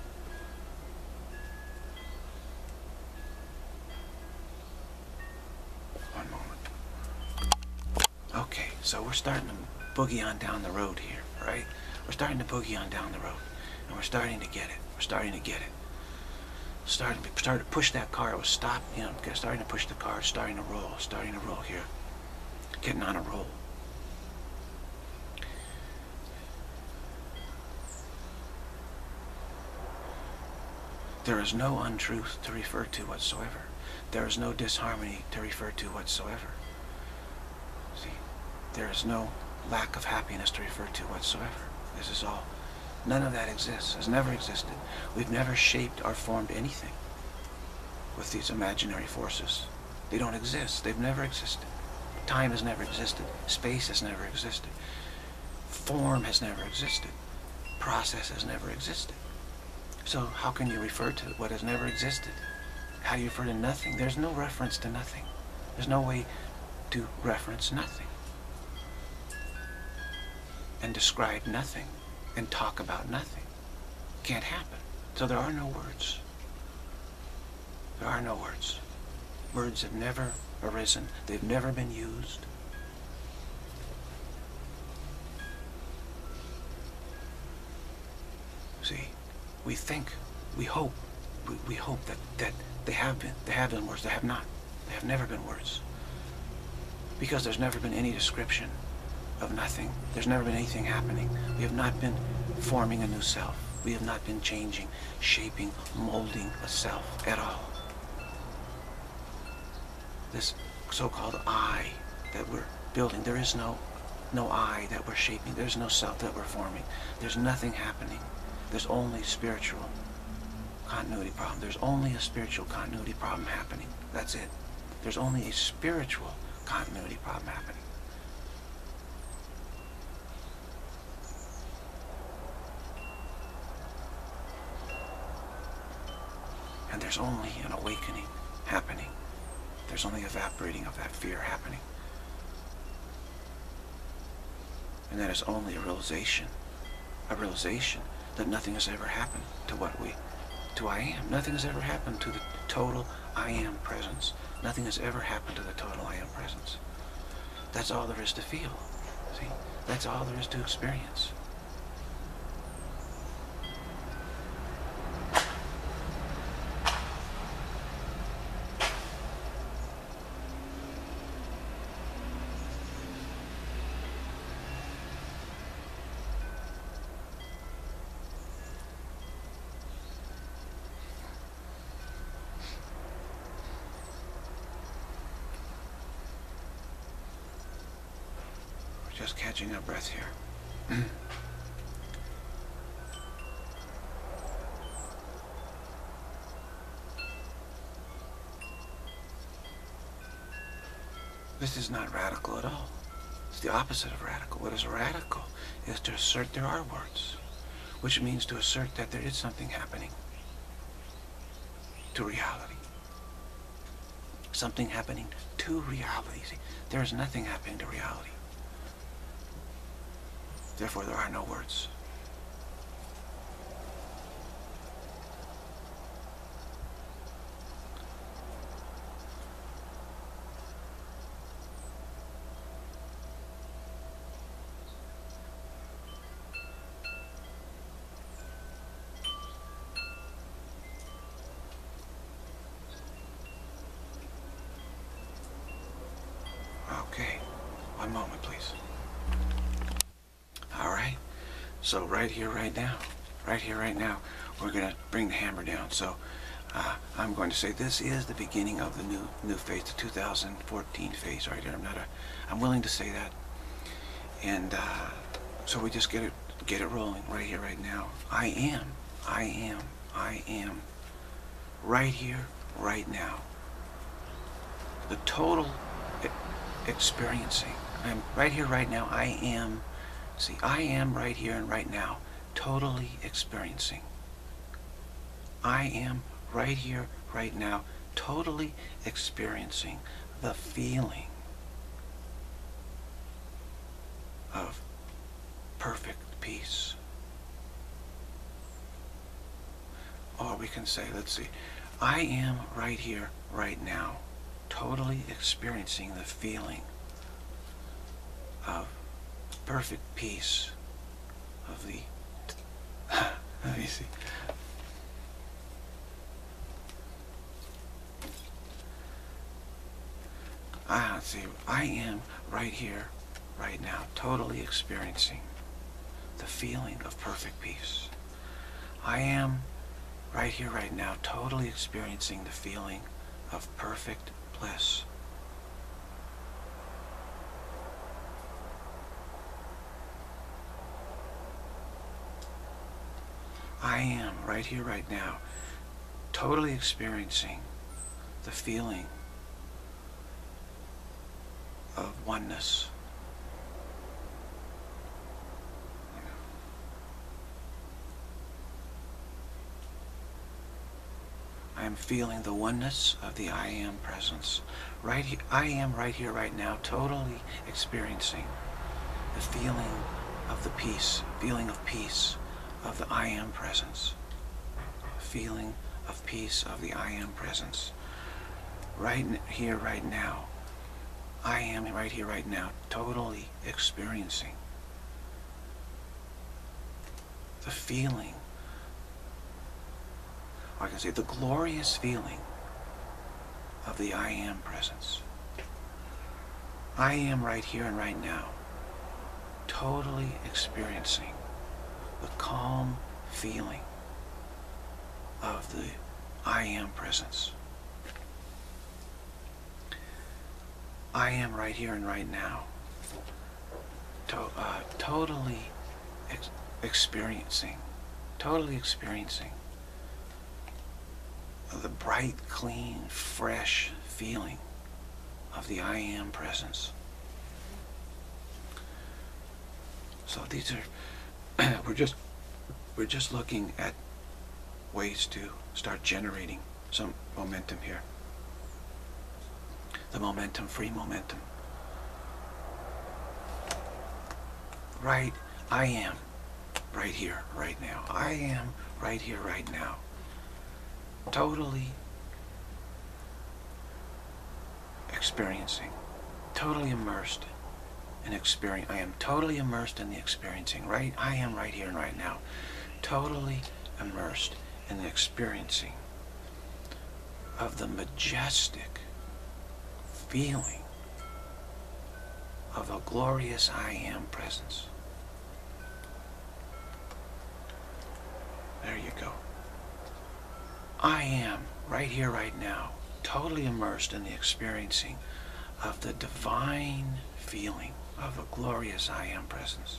One moment. Okay, so we're starting to boogie on down the road here, right? We're starting to boogie on down the road. And we're starting to get it. We're starting to get it. Starting to push that car. It was stopped, you know, starting to push the car, starting to roll here. Getting on a roll. There is no untruth to refer to whatsoever. There is no disharmony to refer to whatsoever. See, there is no lack of happiness to refer to whatsoever. This is all. None of that exists, has never existed. We've never shaped or formed anything with these imaginary forces. They don't exist. They've never existed. Time has never existed. Space has never existed. Form has never existed. Process has never existed. So how can you refer to what has never existed? How do you refer to nothing? There's no reference to nothing. There's no way to reference nothing and describe nothing and talk about nothing. Can't happen. So there are no words. There are no words. Words have never arisen. They've never been used. See, we think, we hope that they have been words. They have not. They have never been words. Because there's never been any description of nothing. There's never been anything happening. We have not been forming a new self. We have not been changing, shaping, molding a self at all. This so-called I that we're building, there is no I that we're shaping. There's no self that we're forming. There's nothing happening. There's only spiritual continuity problem. There's only a spiritual continuity problem happening. That's it. There's only a spiritual continuity problem happening. And there's only an awakening happening. There's only evaporating of that fear happening. And that is only a realization that nothing has ever happened to I am. Nothing has ever happened to the total I am presence. Nothing has ever happened to the total I am presence. That's all there is to feel. See? That's all there is to experience. Just catching our breath here. This is not radical at all. It's the opposite of radical. What is radical is to assert there are words, which means to assert that there is something happening to reality. Something happening to reality. See, there is nothing happening to reality. Therefore, there are no words. Okay, one moment, please. So right here, right now, we're going to bring the hammer down. So I'm going to say this is the beginning of the new phase, the 2014 phase right here. I'm willing to say that. And so we just get it rolling right here, right now. I am, right here, right now. The total experiencing. I'm right here, right now. I am. See, I am right here and right now, totally experiencing. I am right here, right now, totally experiencing the feeling of perfect peace. Or we can say, let's see, I am right here, right now, totally experiencing the feeling of perfect peace of the let me see. Let's see. I am right here, right now, totally experiencing the feeling of perfect peace. I am right here, right now, totally experiencing the feeling of perfect bliss. I am right here, right now, totally experiencing the feeling of oneness. I am feeling the oneness of the I am presence. Right here, I am right here, right now, totally experiencing the feeling of the peace, feeling of peace of the I am presence. Feeling of peace of the I am presence. Right here, right now, I am right here, right now, totally experiencing the feeling, or I can say the glorious feeling of the I am presence. I am right here and right now, totally experiencing the calm feeling of the I am presence. I am right here and right now, totally experiencing the bright, clean, fresh feeling of the I am presence. So these are we're just looking at ways to start generating some momentum here. The momentum, free momentum. Right, I am right here, right now. I am right here, right now. Totally experiencing, totally immersed in experience. I am totally immersed in the experiencing. Right, I am right here and right now. Totally immersed in the experiencing of the majestic feeling of a glorious I am presence. There you go. I am right here, right now, totally immersed in the experiencing of the divine feeling of a glorious I am presence.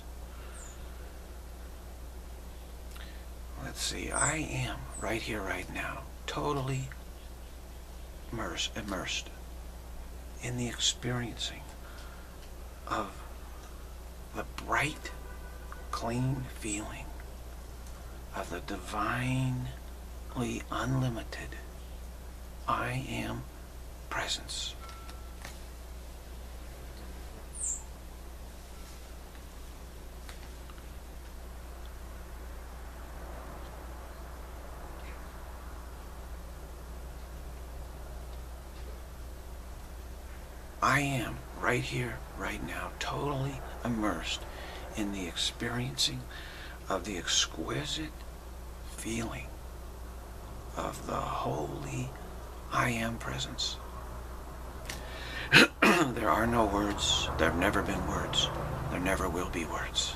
Let's see, I am right here, right now, totally immersed in the experiencing of the bright, clean feeling of the divinely unlimited I am presence. I am right here, right now, totally immersed in the experiencing of the exquisite feeling of the holy I am presence. There are no words. There have never been words. There never will be words.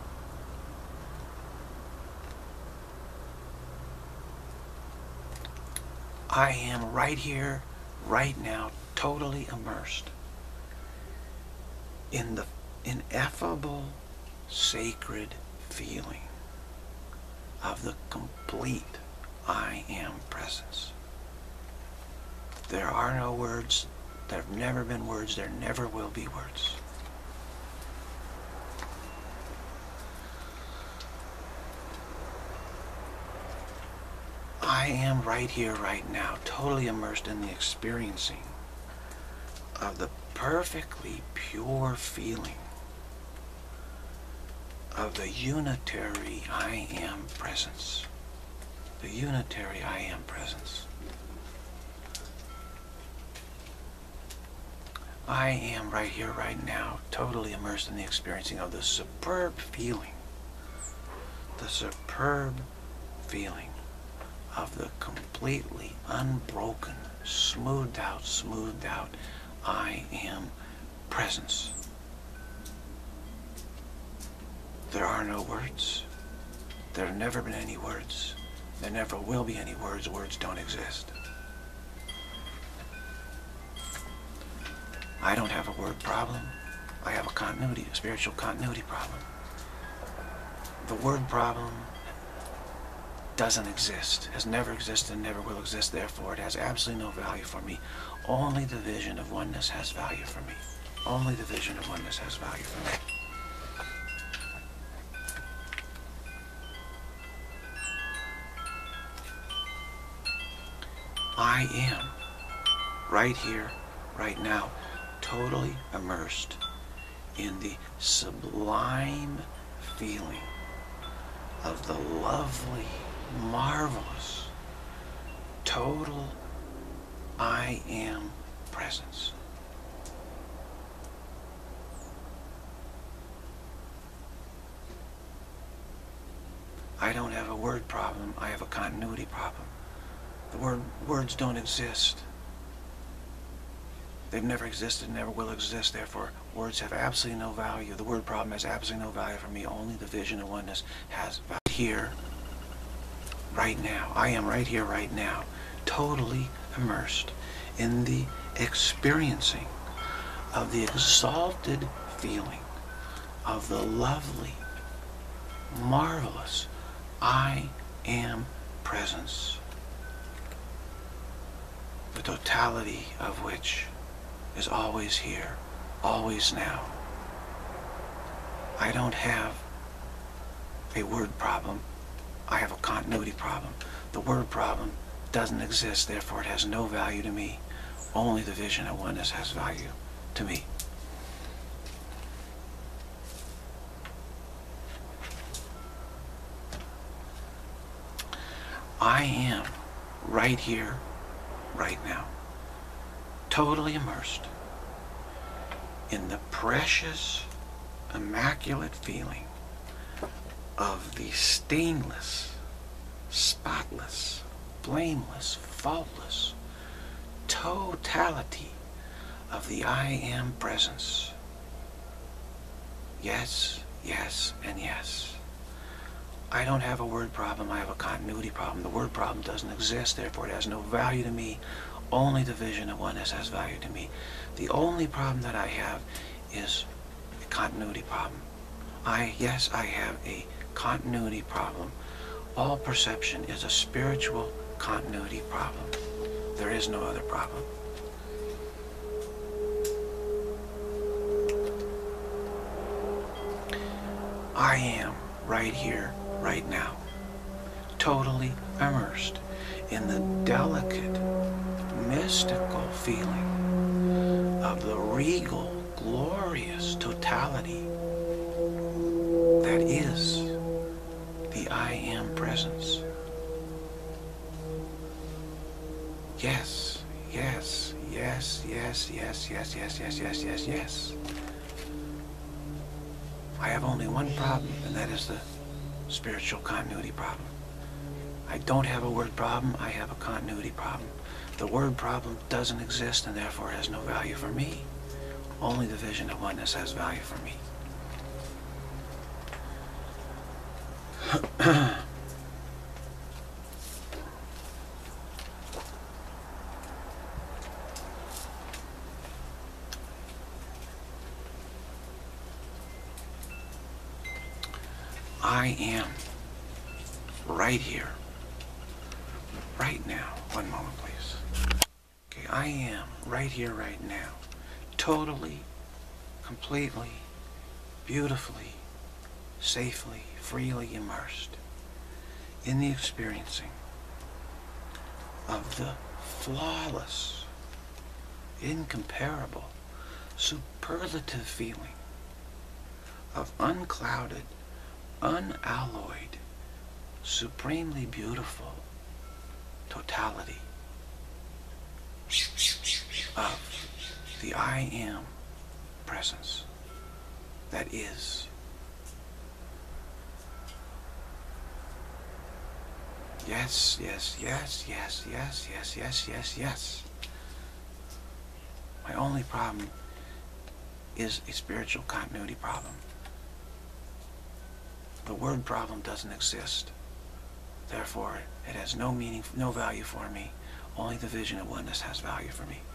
I am right here, right now, totally immersed in the ineffable, sacred feeling of the complete I am presence. There are no words. There have never been words. There never will be words. I am right here, right now, totally immersed in the experiencing of the perfectly pure feeling of the unitary I am presence. The unitary I am presence. I am right here, right now, totally immersed in the experiencing of the superb feeling of the completely unbroken, smoothed out I am presence. There are no words. There have never been any words. There never will be any words. Words don't exist. I don't have a word problem. I have a spiritual continuity problem. The word problem doesn't exist, has never existed, and never will exist. Therefore, it has absolutely no value for me. Only the vision of oneness has value for me. Only the vision of oneness has value for me. I am right here, right now, totally immersed in the sublime feeling of the lovely, marvelous, total I am presence. I don't have a word problem, I have a continuity problem. The words don't exist. They've never existed, never will exist, therefore words have absolutely no value. The word problem has absolutely no value for me. Only the vision of oneness has value. Here, right now. I am right here, right now, totally immersed in the experiencing of the exalted feeling of the lovely, marvelous I am presence, the totality of which is always here, always now. I don't have a word problem, I have a continuity problem. The word problem doesn't exist, therefore it has no value to me. Only the vision of oneness has value to me. I am right here, right now, totally immersed in the precious, immaculate feeling of the stainless, spotless, blameless, faultless totality of the I am presence. Yes, yes, and yes. I don't have a word problem, I have a continuity problem. The word problem doesn't exist, therefore it has no value to me. Only the vision of oneness has value to me. The only problem that I have is a continuity problem. Yes, I have a continuity problem. All perception is a spiritual continuity problem. There is no other problem. I am right here, right now, totally immersed in the delicate, mystical feeling of the regal, glorious totality that is the I am presence. Yes, yes, yes, yes, yes, yes, yes, yes, yes, yes, yes. I have only one problem, and that is the spiritual continuity problem. I don't have a word problem, I have a continuity problem. The word problem doesn't exist, and therefore has no value for me. Only the vision of oneness has value for me. I am right here, right now. One moment, please. Okay, I am right here, right now, totally, completely, beautifully, safely, freely immersed in the experiencing of the flawless, incomparable, superlative feeling of unclouded, unalloyed, supremely beautiful totality of the I am presence that is. Yes, yes, yes, yes, yes, yes, yes, yes, yes. My only problem is a spiritual continuity problem. The word problem doesn't exist. Therefore, it has no meaning, no value for me. Only the vision of oneness has value for me.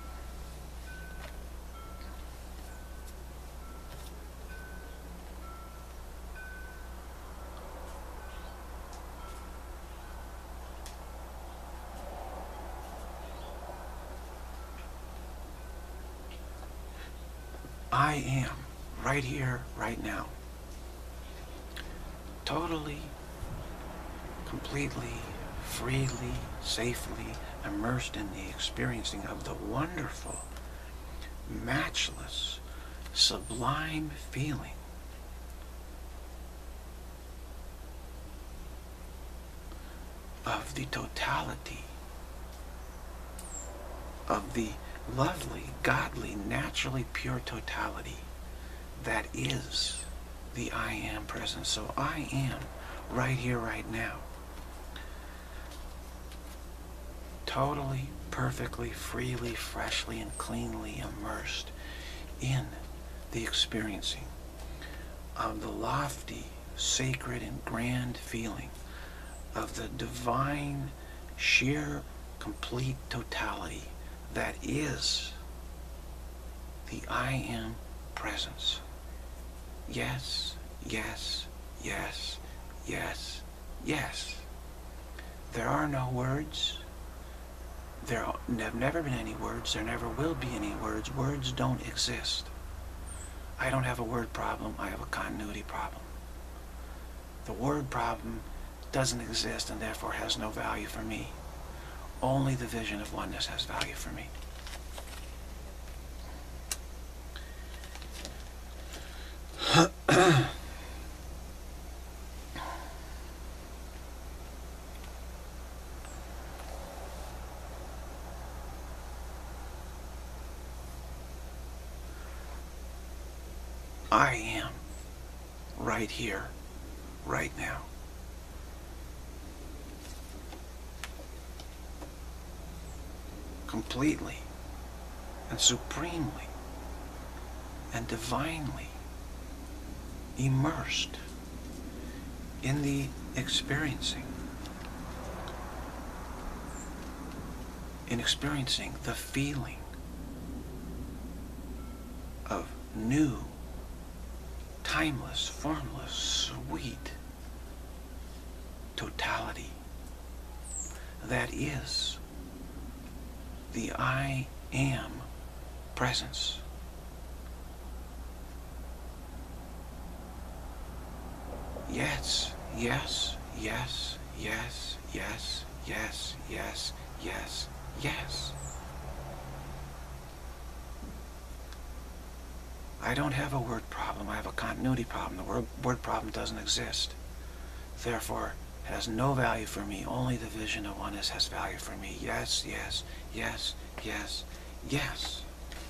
I am right here, right now, totally, completely, freely, safely immersed in the experiencing of the wonderful, matchless, sublime feeling of the totality of the lovely, godly, naturally pure totality that is the I am presence. So I am right here, right now. Totally, perfectly, freely, freshly, and cleanly immersed in the experiencing of the lofty, sacred, and grand feeling of the divine, sheer, complete totality that is the I Am presence. Yes, yes, yes, yes, yes. There are no words. There have never been any words. There never will be any words. Words don't exist. I don't have a word problem. I have a continuity problem. The word problem doesn't exist and therefore has no value for me. Only the vision of oneness has value for me. I am right here, right now. Completely and supremely and divinely immersed in the experiencing, in experiencing the feeling of new, timeless, formless, sweet totality that is the I Am presence. Yes, yes, yes, yes, yes, yes, yes, yes, yes. I don't have a word problem. I have a continuity problem. The word problem doesn't exist. Therefore, it has no value for me. Only the vision of oneness has value for me. Yes, yes, yes, yes, yes.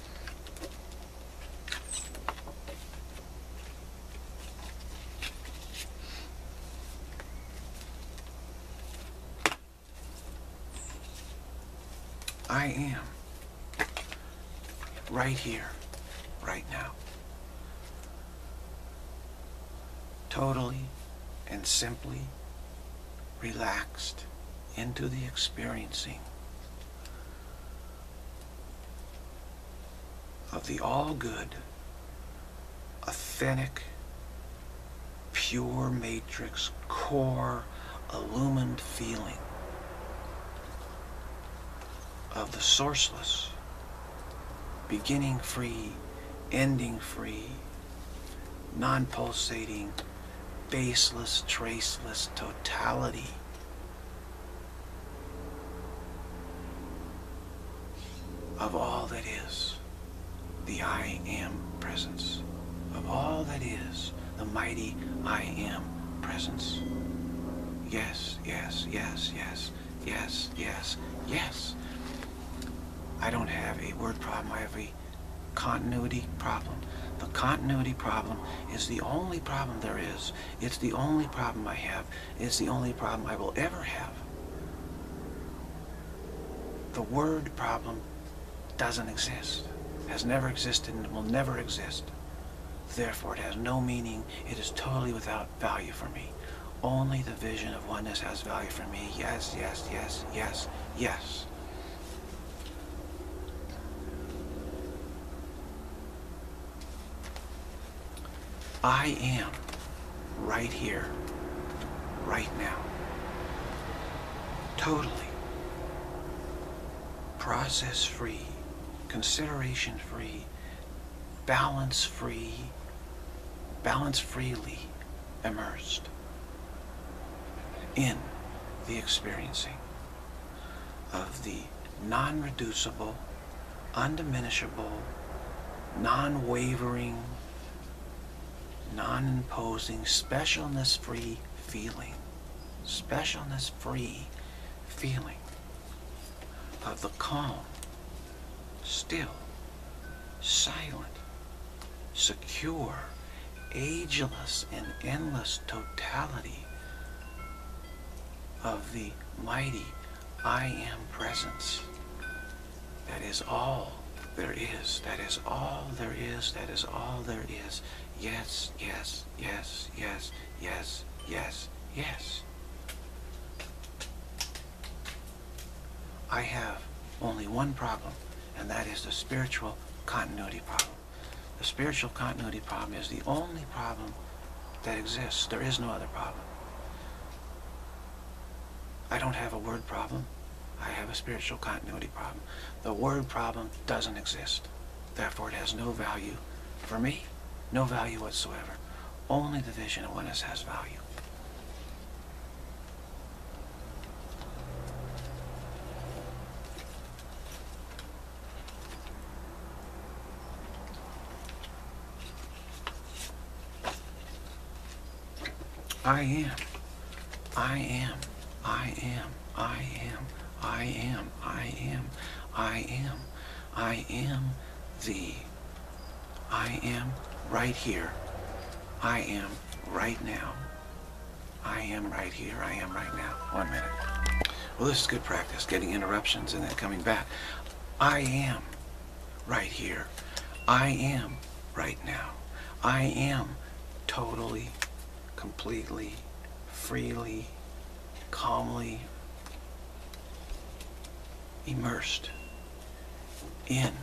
I am right here, right now. Totally and simply relaxed into the experiencing of the all-good, authentic, pure matrix, core, illumined feeling of the sourceless, beginning free, ending free, non-pulsating, baseless, traceless totality of all that is the I Am presence, of all that is the mighty I Am presence. Yes, yes, yes, yes, yes, yes, yes. I don't have a word problem. I have a continuity problem. The continuity problem is the only problem there is. It's the only problem I have. It's the only problem I will ever have. The word problem doesn't exist, has never existed, and will never exist. Therefore, it has no meaning. It is totally without value for me. Only the vision of oneness has value for me. Yes, yes, yes, yes, yes. I am right here, right now. Totally process-free, consideration-free, balance-free, balance-freely immersed in the experiencing of the non-reducible, undiminishable, non-wavering, non-imposing, specialness-free feeling. Specialness-free feeling of the calm, still, silent, secure, ageless, and endless totality of the mighty I am presence. That is all there is. That is all there is. That is all there is. Yes, yes, yes, yes, yes, yes, yes. I have only one problem, and that is the spiritual continuity problem. The spiritual continuity problem is the only problem that exists. There is no other problem. I don't have a word problem. I have a spiritual continuity problem. The word problem doesn't exist. Therefore, it has no value for me, no value whatsoever. Only the vision of oneness has value. I am. I am. I am. I am. I am. I am. I am. I am the. I am right here. I am right now. I am right here. I am right now. 1 minute. Well, this is good practice, getting interruptions and then coming back. I am right here. I am right now. I am totally, completely, freely, calmly immersed in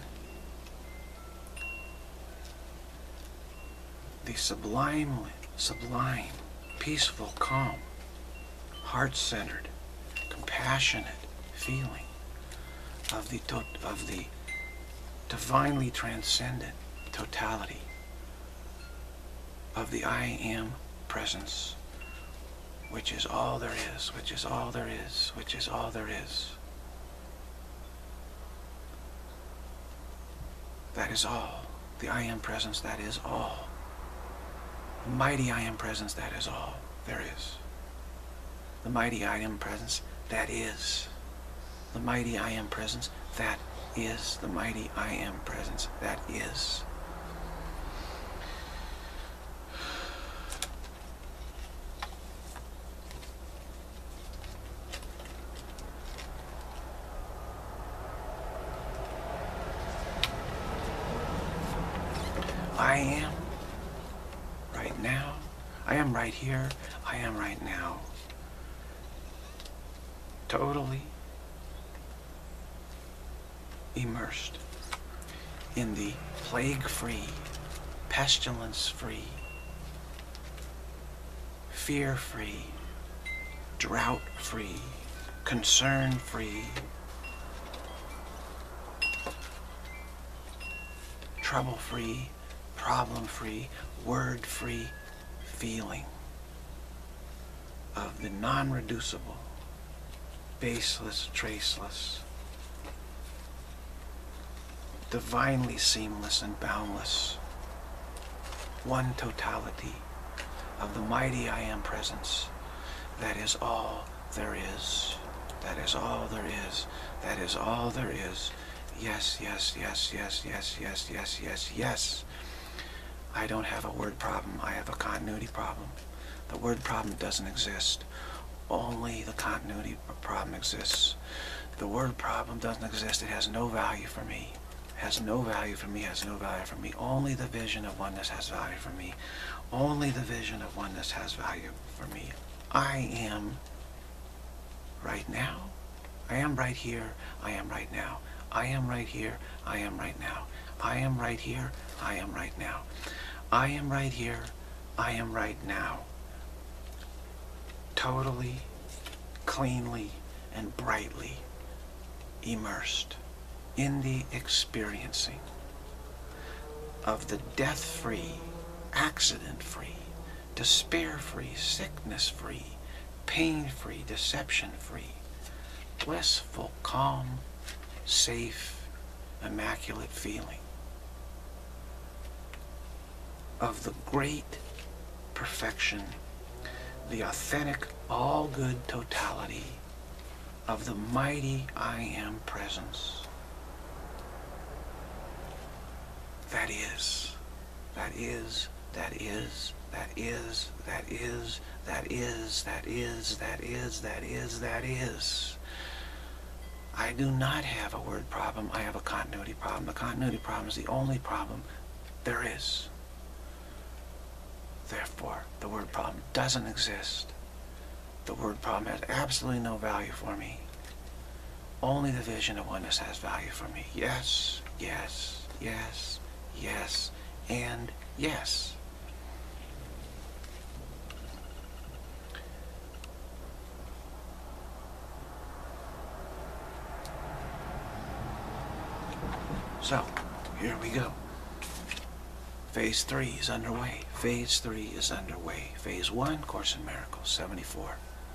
the sublime, peaceful, calm, heart-centered, compassionate feeling of the divinely transcendent totality of the I am presence, which is all there is, which is all there is, which is all there is. That is all. The I am presence, that is all. The mighty I am presence, that is all there is. The mighty I am presence, that is. The mighty I am presence, that is. The mighty I am presence, that is. I am right now. I am right here. I am right now. Totally immersed in the plague-free, pestilence-free, fear-free, drought-free, concern-free, trouble-free, problem-free, word-free feeling of the non-reducible, baseless, traceless, divinely seamless and boundless, one totality of the mighty I am presence. That is all there is. That is all there is. That is all there is. Yes, yes, yes, yes, yes, yes, yes, yes, yes. I don't have a word problem. I have a continuity problem. The word problem doesn't exist. Only the continuity problem exists. The word problem doesn't exist. It has no value for me. It has no value for me. It has no value for me. Only the vision of oneness has value for me. Only the vision of oneness has value for me. I am right now. I am right here. I am right now. I am right here. I am right now. I am right here. I am right now. I am right here. I am right now. Totally, cleanly, and brightly immersed in the experiencing of the death-free, accident-free, despair-free, sickness-free, pain-free, deception-free, blissful, calm, safe, immaculate feeling of the great perfection, the authentic, all-good totality of the mighty I am presence. That is, that is, that is, that is, that is, that is, that is, that is, that is, that is. I do not have a word problem. I have a continuity problem. The continuity problem is the only problem there is. Therefore, the word problem doesn't exist. The word problem has absolutely no value for me. Only the vision of oneness has value for me. Yes, yes, yes, yes, and yes. So, here we go. Phase 3 is underway. Phase 3 is underway. Phase 1, Course in Miracles, 74.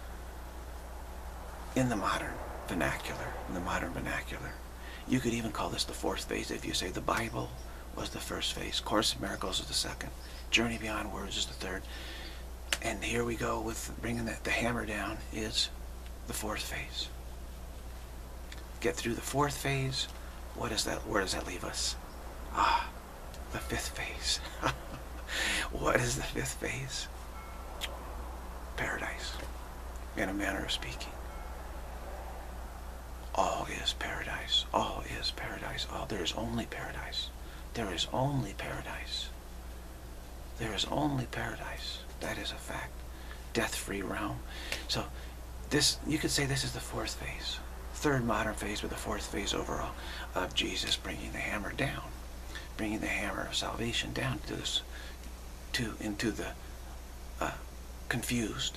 In the modern vernacular, you could even call this the 4th phase if you say the Bible was the 1st phase, Course in Miracles is the 2nd, Journey Beyond Words is the 3rd, and here we go with bringing the hammer down is the 4th phase. Get through the 4th phase. What is that? Where does that leave us? Ah, the 5th phase. What is the 5th phase? Paradise, in a manner of speaking. All is paradise. All is paradise. All. There is only paradise. There is only paradise. There is only paradise. That is a fact. Death-free realm. So this, you could say this is the 4th phase. 3rd modern phase, but the 4th phase overall of Jesus bringing the hammer down, bringing the hammer of salvation down to this, into the confused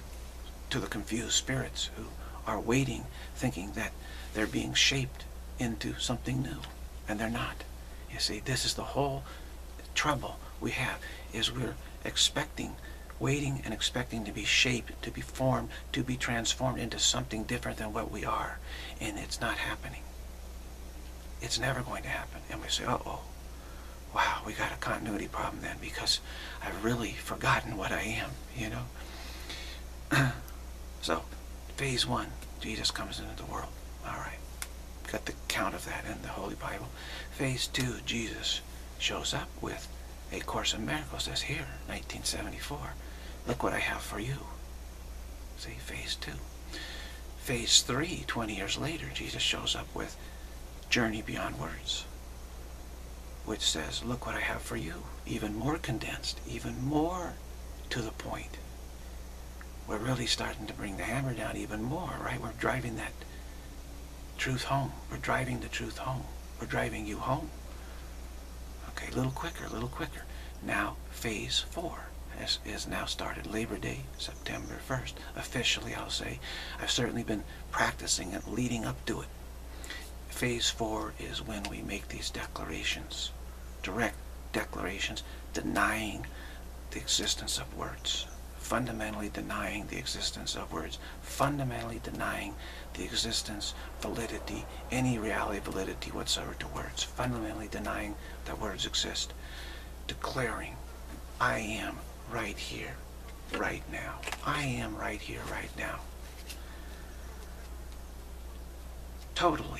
spirits who are waiting, thinking that they're being shaped into something new, and they're not. You see, this is the whole trouble we have, is we're expecting, waiting and expecting to be shaped, to be formed, to be transformed into something different than what we are. And it's not happening. It's never going to happen. And we say, uh-oh, wow, we got a continuity problem then, because I've really forgotten what I am, you know? So, phase 1, Jesus comes into the world. All right. Got the count of that in the Holy Bible. Phase 2, Jesus shows up with A Course in Miracles. Says here, 1974. Look what I have for you. See, phase 2. Phase 3, 20 years later, Jesus shows up with Journey Beyond Words, which says, look what I have for you. Even more condensed, even more to the point. We're really starting to bring the hammer down even more, right? We're driving that truth home. We're driving the truth home. We're driving you home. Okay, a little quicker, a little quicker. Now, phase 4 is now started. Labor Day, September 1st. Officially, I'll say. I've certainly been practicing it, leading up to it. Phase 4 is when we make these declarations, direct declarations, denying the existence of words. Fundamentally denying the existence of words. Fundamentally denying the existence, validity, any reality, validity whatsoever to words. Fundamentally denying that words exist. Declaring, I am right here, right now. I am right here, right now. Totally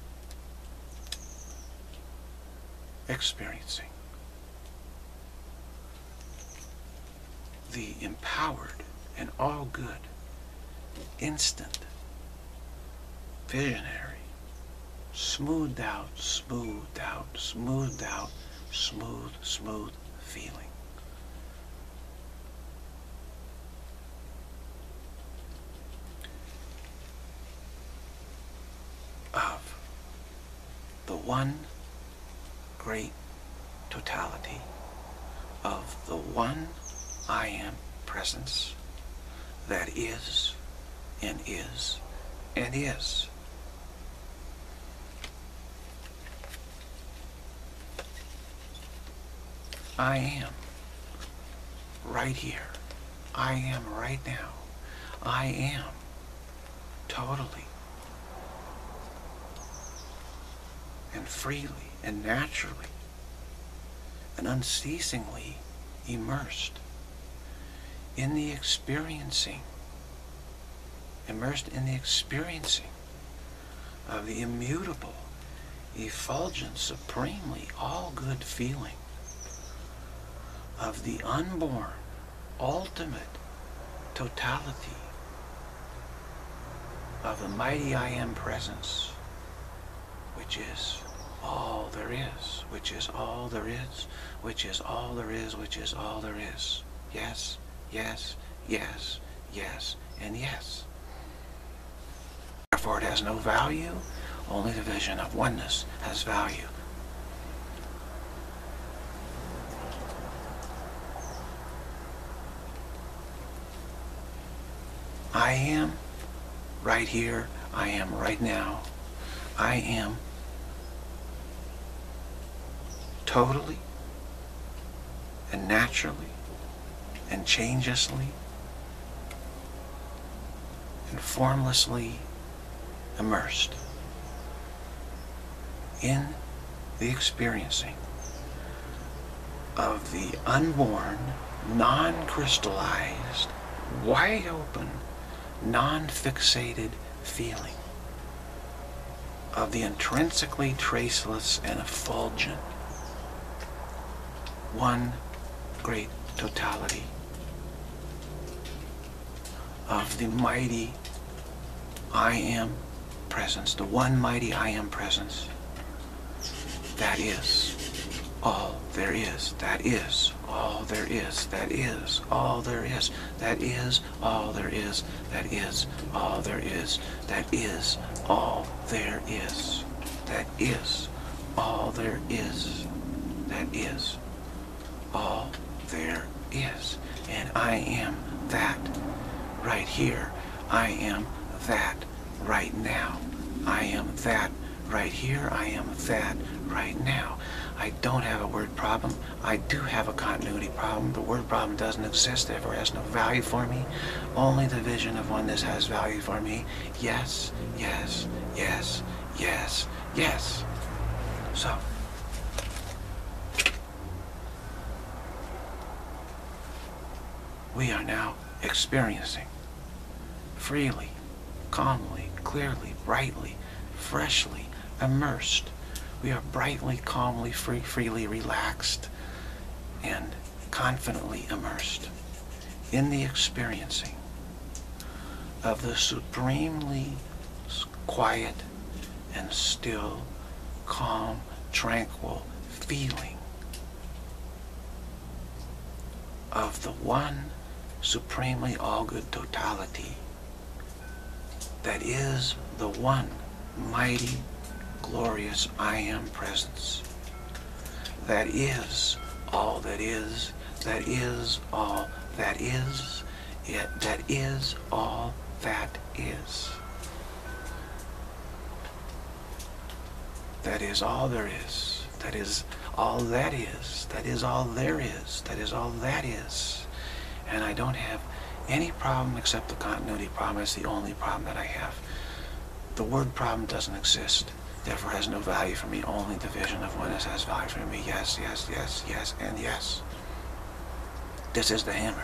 experiencing the empowered and all good, instant, visionary, smoothed out, smooth feeling. Of the one great totality of the one I am presence that is and is and is. I am right here. I am right now. I am totally and freely and naturally and unceasingly immersed in the experiencing, of the immutable, effulgent, supremely all good feeling of the unborn, ultimate totality of the mighty I Am presence, which is all there is, which is all there is, which is all there is, which is all there is. Yes, yes, yes, yes, and yes. Therefore it has no value, only the vision of oneness has value. I am right here, I am right now, I am totally and naturally and changelessly and formlessly immersed in the experiencing of the unborn, non-crystallized, wide open, non-fixated feeling of the intrinsically traceless and effulgent one great totality of the mighty I Am presence, the one mighty I Am presence that is all there is, that is all there is, that is all there is, that is all there is, that is all there is, that is all there is, that is all there is, that is all there is. And I am that right here. I am that right now. I am that right here. I am that right now. I don't have a word problem. I do have a continuity problem. The word problem doesn't exist, therefore it has no value for me. Only the vision of oneness has value for me. Yes, yes, yes, yes, yes. So, we are now experiencing freely, calmly, clearly, brightly, freshly, immersed. We are brightly, calmly, freely relaxed and confidently immersed in the experiencing of the supremely quiet and still, calm, tranquil feeling of the one supremely all-good totality that is the one mighty, glorious I Am presence. That is all that is, that is all that is, that is all that is. That is all there is, that is all that is, that is all there is, that is all that is. And I don't have any problem except the continuity problem. It's the only problem that I have. The word problem doesn't exist, therefore has no value for me. Only the vision of oneness has value for me. Yes, yes, yes, yes, and yes. This is the hammer.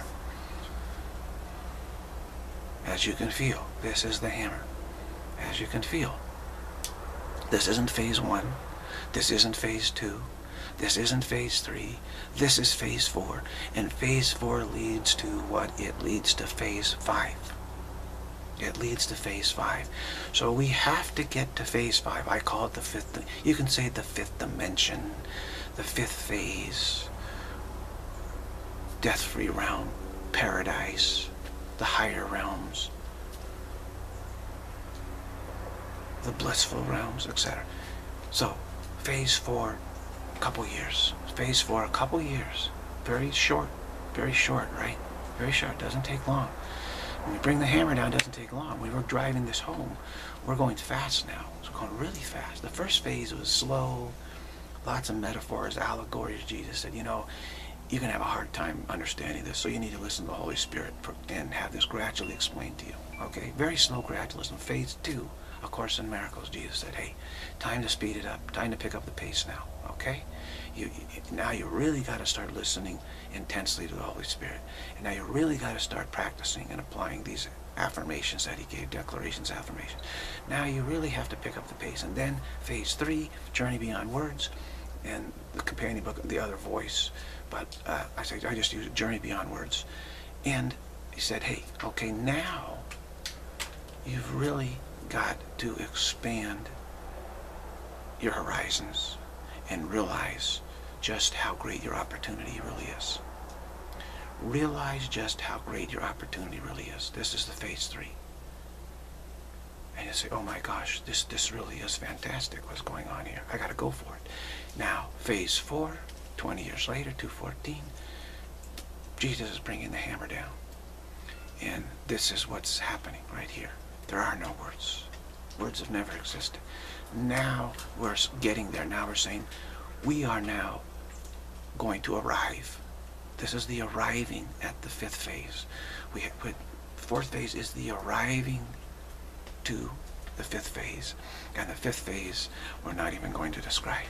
As you can feel, this is the hammer. As you can feel. This isn't phase 1. This isn't phase 2. This isn't phase 3. This is phase 4. And phase 4 leads to what? It leads to phase 5. It leads to phase 5. So we have to get to phase 5. I call it the 5th. You can say the 5th dimension, the 5th phase, death-free realm, paradise, the higher realms, the blissful realms, etc. So phase 4, a couple years. Phase 4, a couple years. Very short, right? Very short. Doesn't take long. When we bring the hammer down, it doesn't take long. We were driving this home. We're going fast now. It's going really fast. The first phase was slow, lots of metaphors, allegories. Jesus said, you know, you're going to have a hard time understanding this, so you need to listen to the Holy Spirit and have this gradually explained to you. Okay? Very slow gradualism. Phase 2, A Course in Miracles. Jesus said, hey, time to speed it up. Time to pick up the pace now. Okay? Now you really got to start listening intensely to the Holy Spirit. And now you really got to start practicing and applying these affirmations that he gave, declarations, affirmations. Now you really have to pick up the pace. And then phase 3, Journey Beyond Words. and the companion book, The Other Voice, but I just use Journey Beyond Words. And he said, hey, okay, now you've really got to expand your horizons and realize just how great your opportunity really is. Realize just how great your opportunity really is. This is the phase 3. And you say, oh my gosh, this really is fantastic. What's going on here? I got to go for it. Now, phase 4, 20 years later, 2:14, Jesus is bringing the hammer down. And this is what's happening right here. There are no words. Words have never existed. Now we're getting there. Now we're saying, we are now going to arrive. This is the arriving at the 5th phase. The 4th phase is the arriving to the 5th phase. And the 5th phase, we're not even going to describe.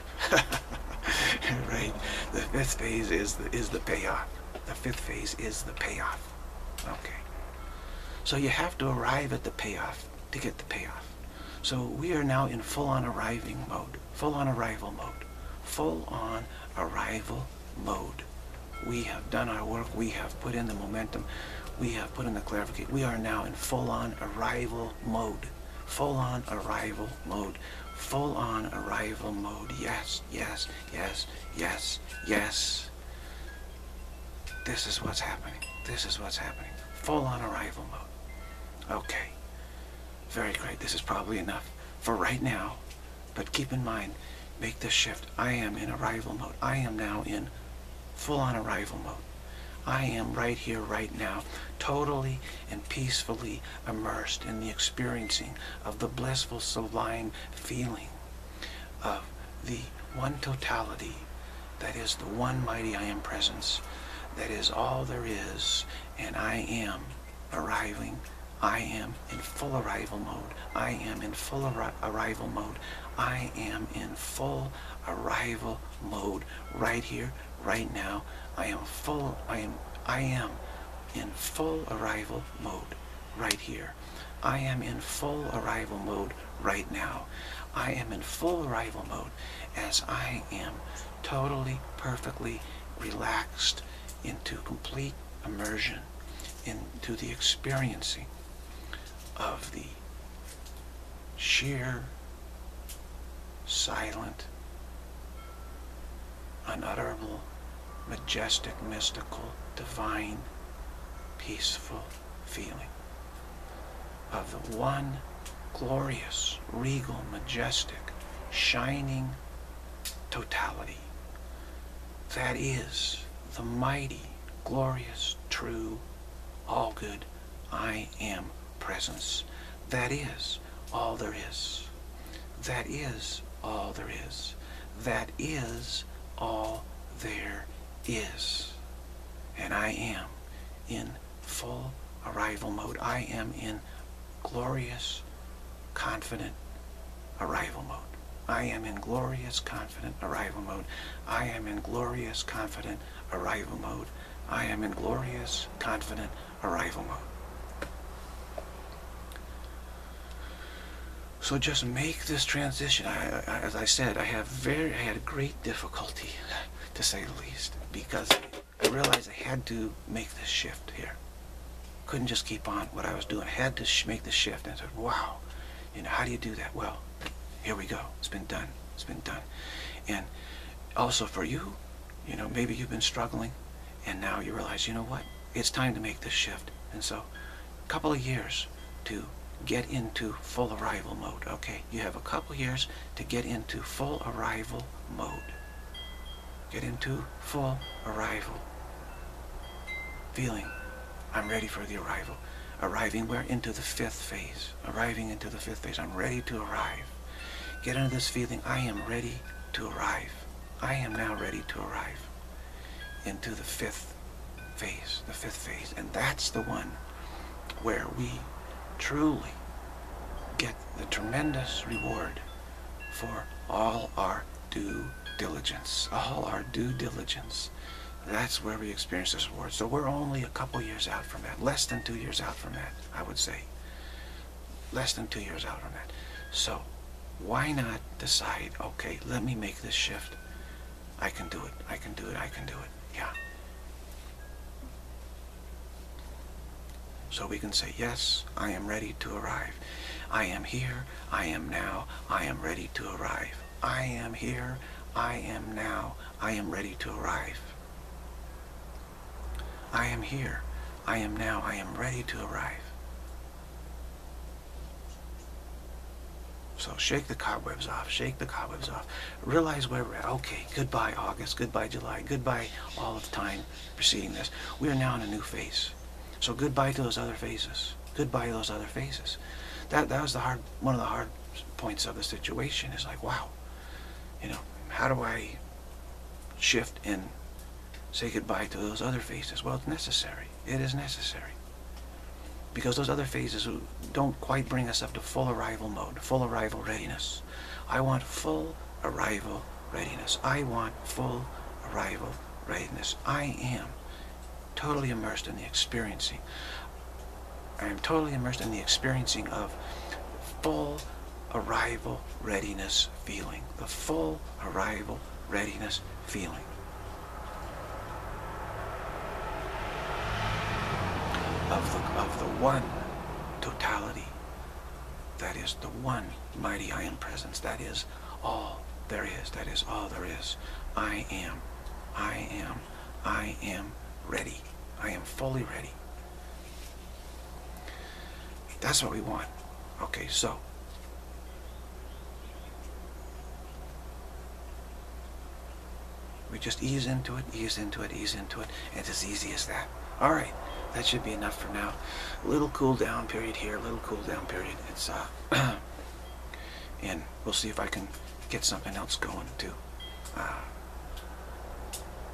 Right? The 5th phase is the payoff. The 5th phase is the payoff. Okay. So you have to arrive at the payoff to get the payoff. So we are now in full-on arriving mode. Full-on arrival mode. Full-on arrival mode. We have done our work. We have put in the momentum. We have put in the clarification. We are now in full-on arrival mode. Full-on arrival mode. Full-on arrival mode. Yes, yes, yes, yes, yes. This is what's happening. This is what's happening. Full-on arrival mode. Okay. Very great. This is probably enough for right now. But keep in mind, make this shift. I am in arrival mode. I am now in full-on arrival mode. I am right here, right now, totally and peacefully immersed in the experiencing of the blissful, sublime feeling of the one totality that is the one mighty I am presence. That is all there is, and I am arriving. I am in full arrival mode. I am in full arrival mode. I am in full arrival mode right here, right now. I am in full arrival mode right here. I am in full arrival mode right now. I am in full arrival mode as I am totally, perfectly relaxed into complete immersion into the experiencing of the sheer, silent, unutterable, majestic, mystical, divine, peaceful feeling of the one glorious, regal, majestic, shining totality that is the mighty, glorious, true, all good I am presence. That is all there is. That is all there is. That is all there is. And I am in full arrival mode. I am in glorious, confident arrival mode. I am in glorious, confident arrival mode. I am in glorious, confident arrival mode. I am in glorious, confident arrival mode. So just make this transition. As I said, I had great difficulty, to say the least, because I realized I had to make this shift here. Couldn't just keep on what I was doing. I had to make the shift. And I said, wow, how do you do that? Well, here we go. It's been done. It's been done. And also for you, maybe you've been struggling, and now you realize, you know what? It's time to make this shift. And so, a couple of years to get into full arrival mode. Okay, you have a couple years to get into full arrival mode. Get into full arrival. Feeling, I'm ready for the arrival. Arriving where? Into the 5th phase. Arriving into the 5th phase. I'm ready to arrive. Get into this feeling, I am ready to arrive. I am now ready to arrive into the 5th phase. The 5th phase. And that's the one where we truly get the tremendous reward for all our due diligence. All our due diligence. That's where we experience this reward. So we're only a couple years out from that. Less than 2 years out from that, I would say. Less than 2 years out from that. So why not decide, okay, let me make this shift. I can do it. I can do it. I can do it. Yeah. So we can say, yes, I am ready to arrive. I am here. I am now. I am ready to arrive. I am here. I am now. I am ready to arrive. I am here. I am now. I am ready to arrive. So shake the cobwebs off. Shake the cobwebs off. Realize where we're at. Okay, goodbye August. Goodbye July. Goodbye all of the time preceding this. We are now in a new phase. So goodbye to those other phases. Goodbye to those other phases. That was one of the hard points of the situation. Is like, wow, how do I shift and say goodbye to those other phases? Well, it's necessary. It is necessary. Because those other phases don't quite bring us up to full arrival mode, full arrival readiness. I want full arrival readiness. I want full arrival readiness. I am totally immersed in the experiencing. I am totally immersed in the experiencing of full arrival readiness feeling. The full arrival readiness feeling. Of the one totality, that is the one mighty I am presence, that is all there is, that is all there is. I am ready. I am fully ready. That's what we want. Okay, so we just ease into it, ease into it, ease into it. It's as easy as that. All right. That should be enough for now. A little cool down period here, a little cool down period. It's and we'll see if I can get something else going too.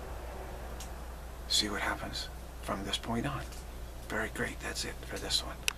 See what happens from this point on. Very great. That's it for this one.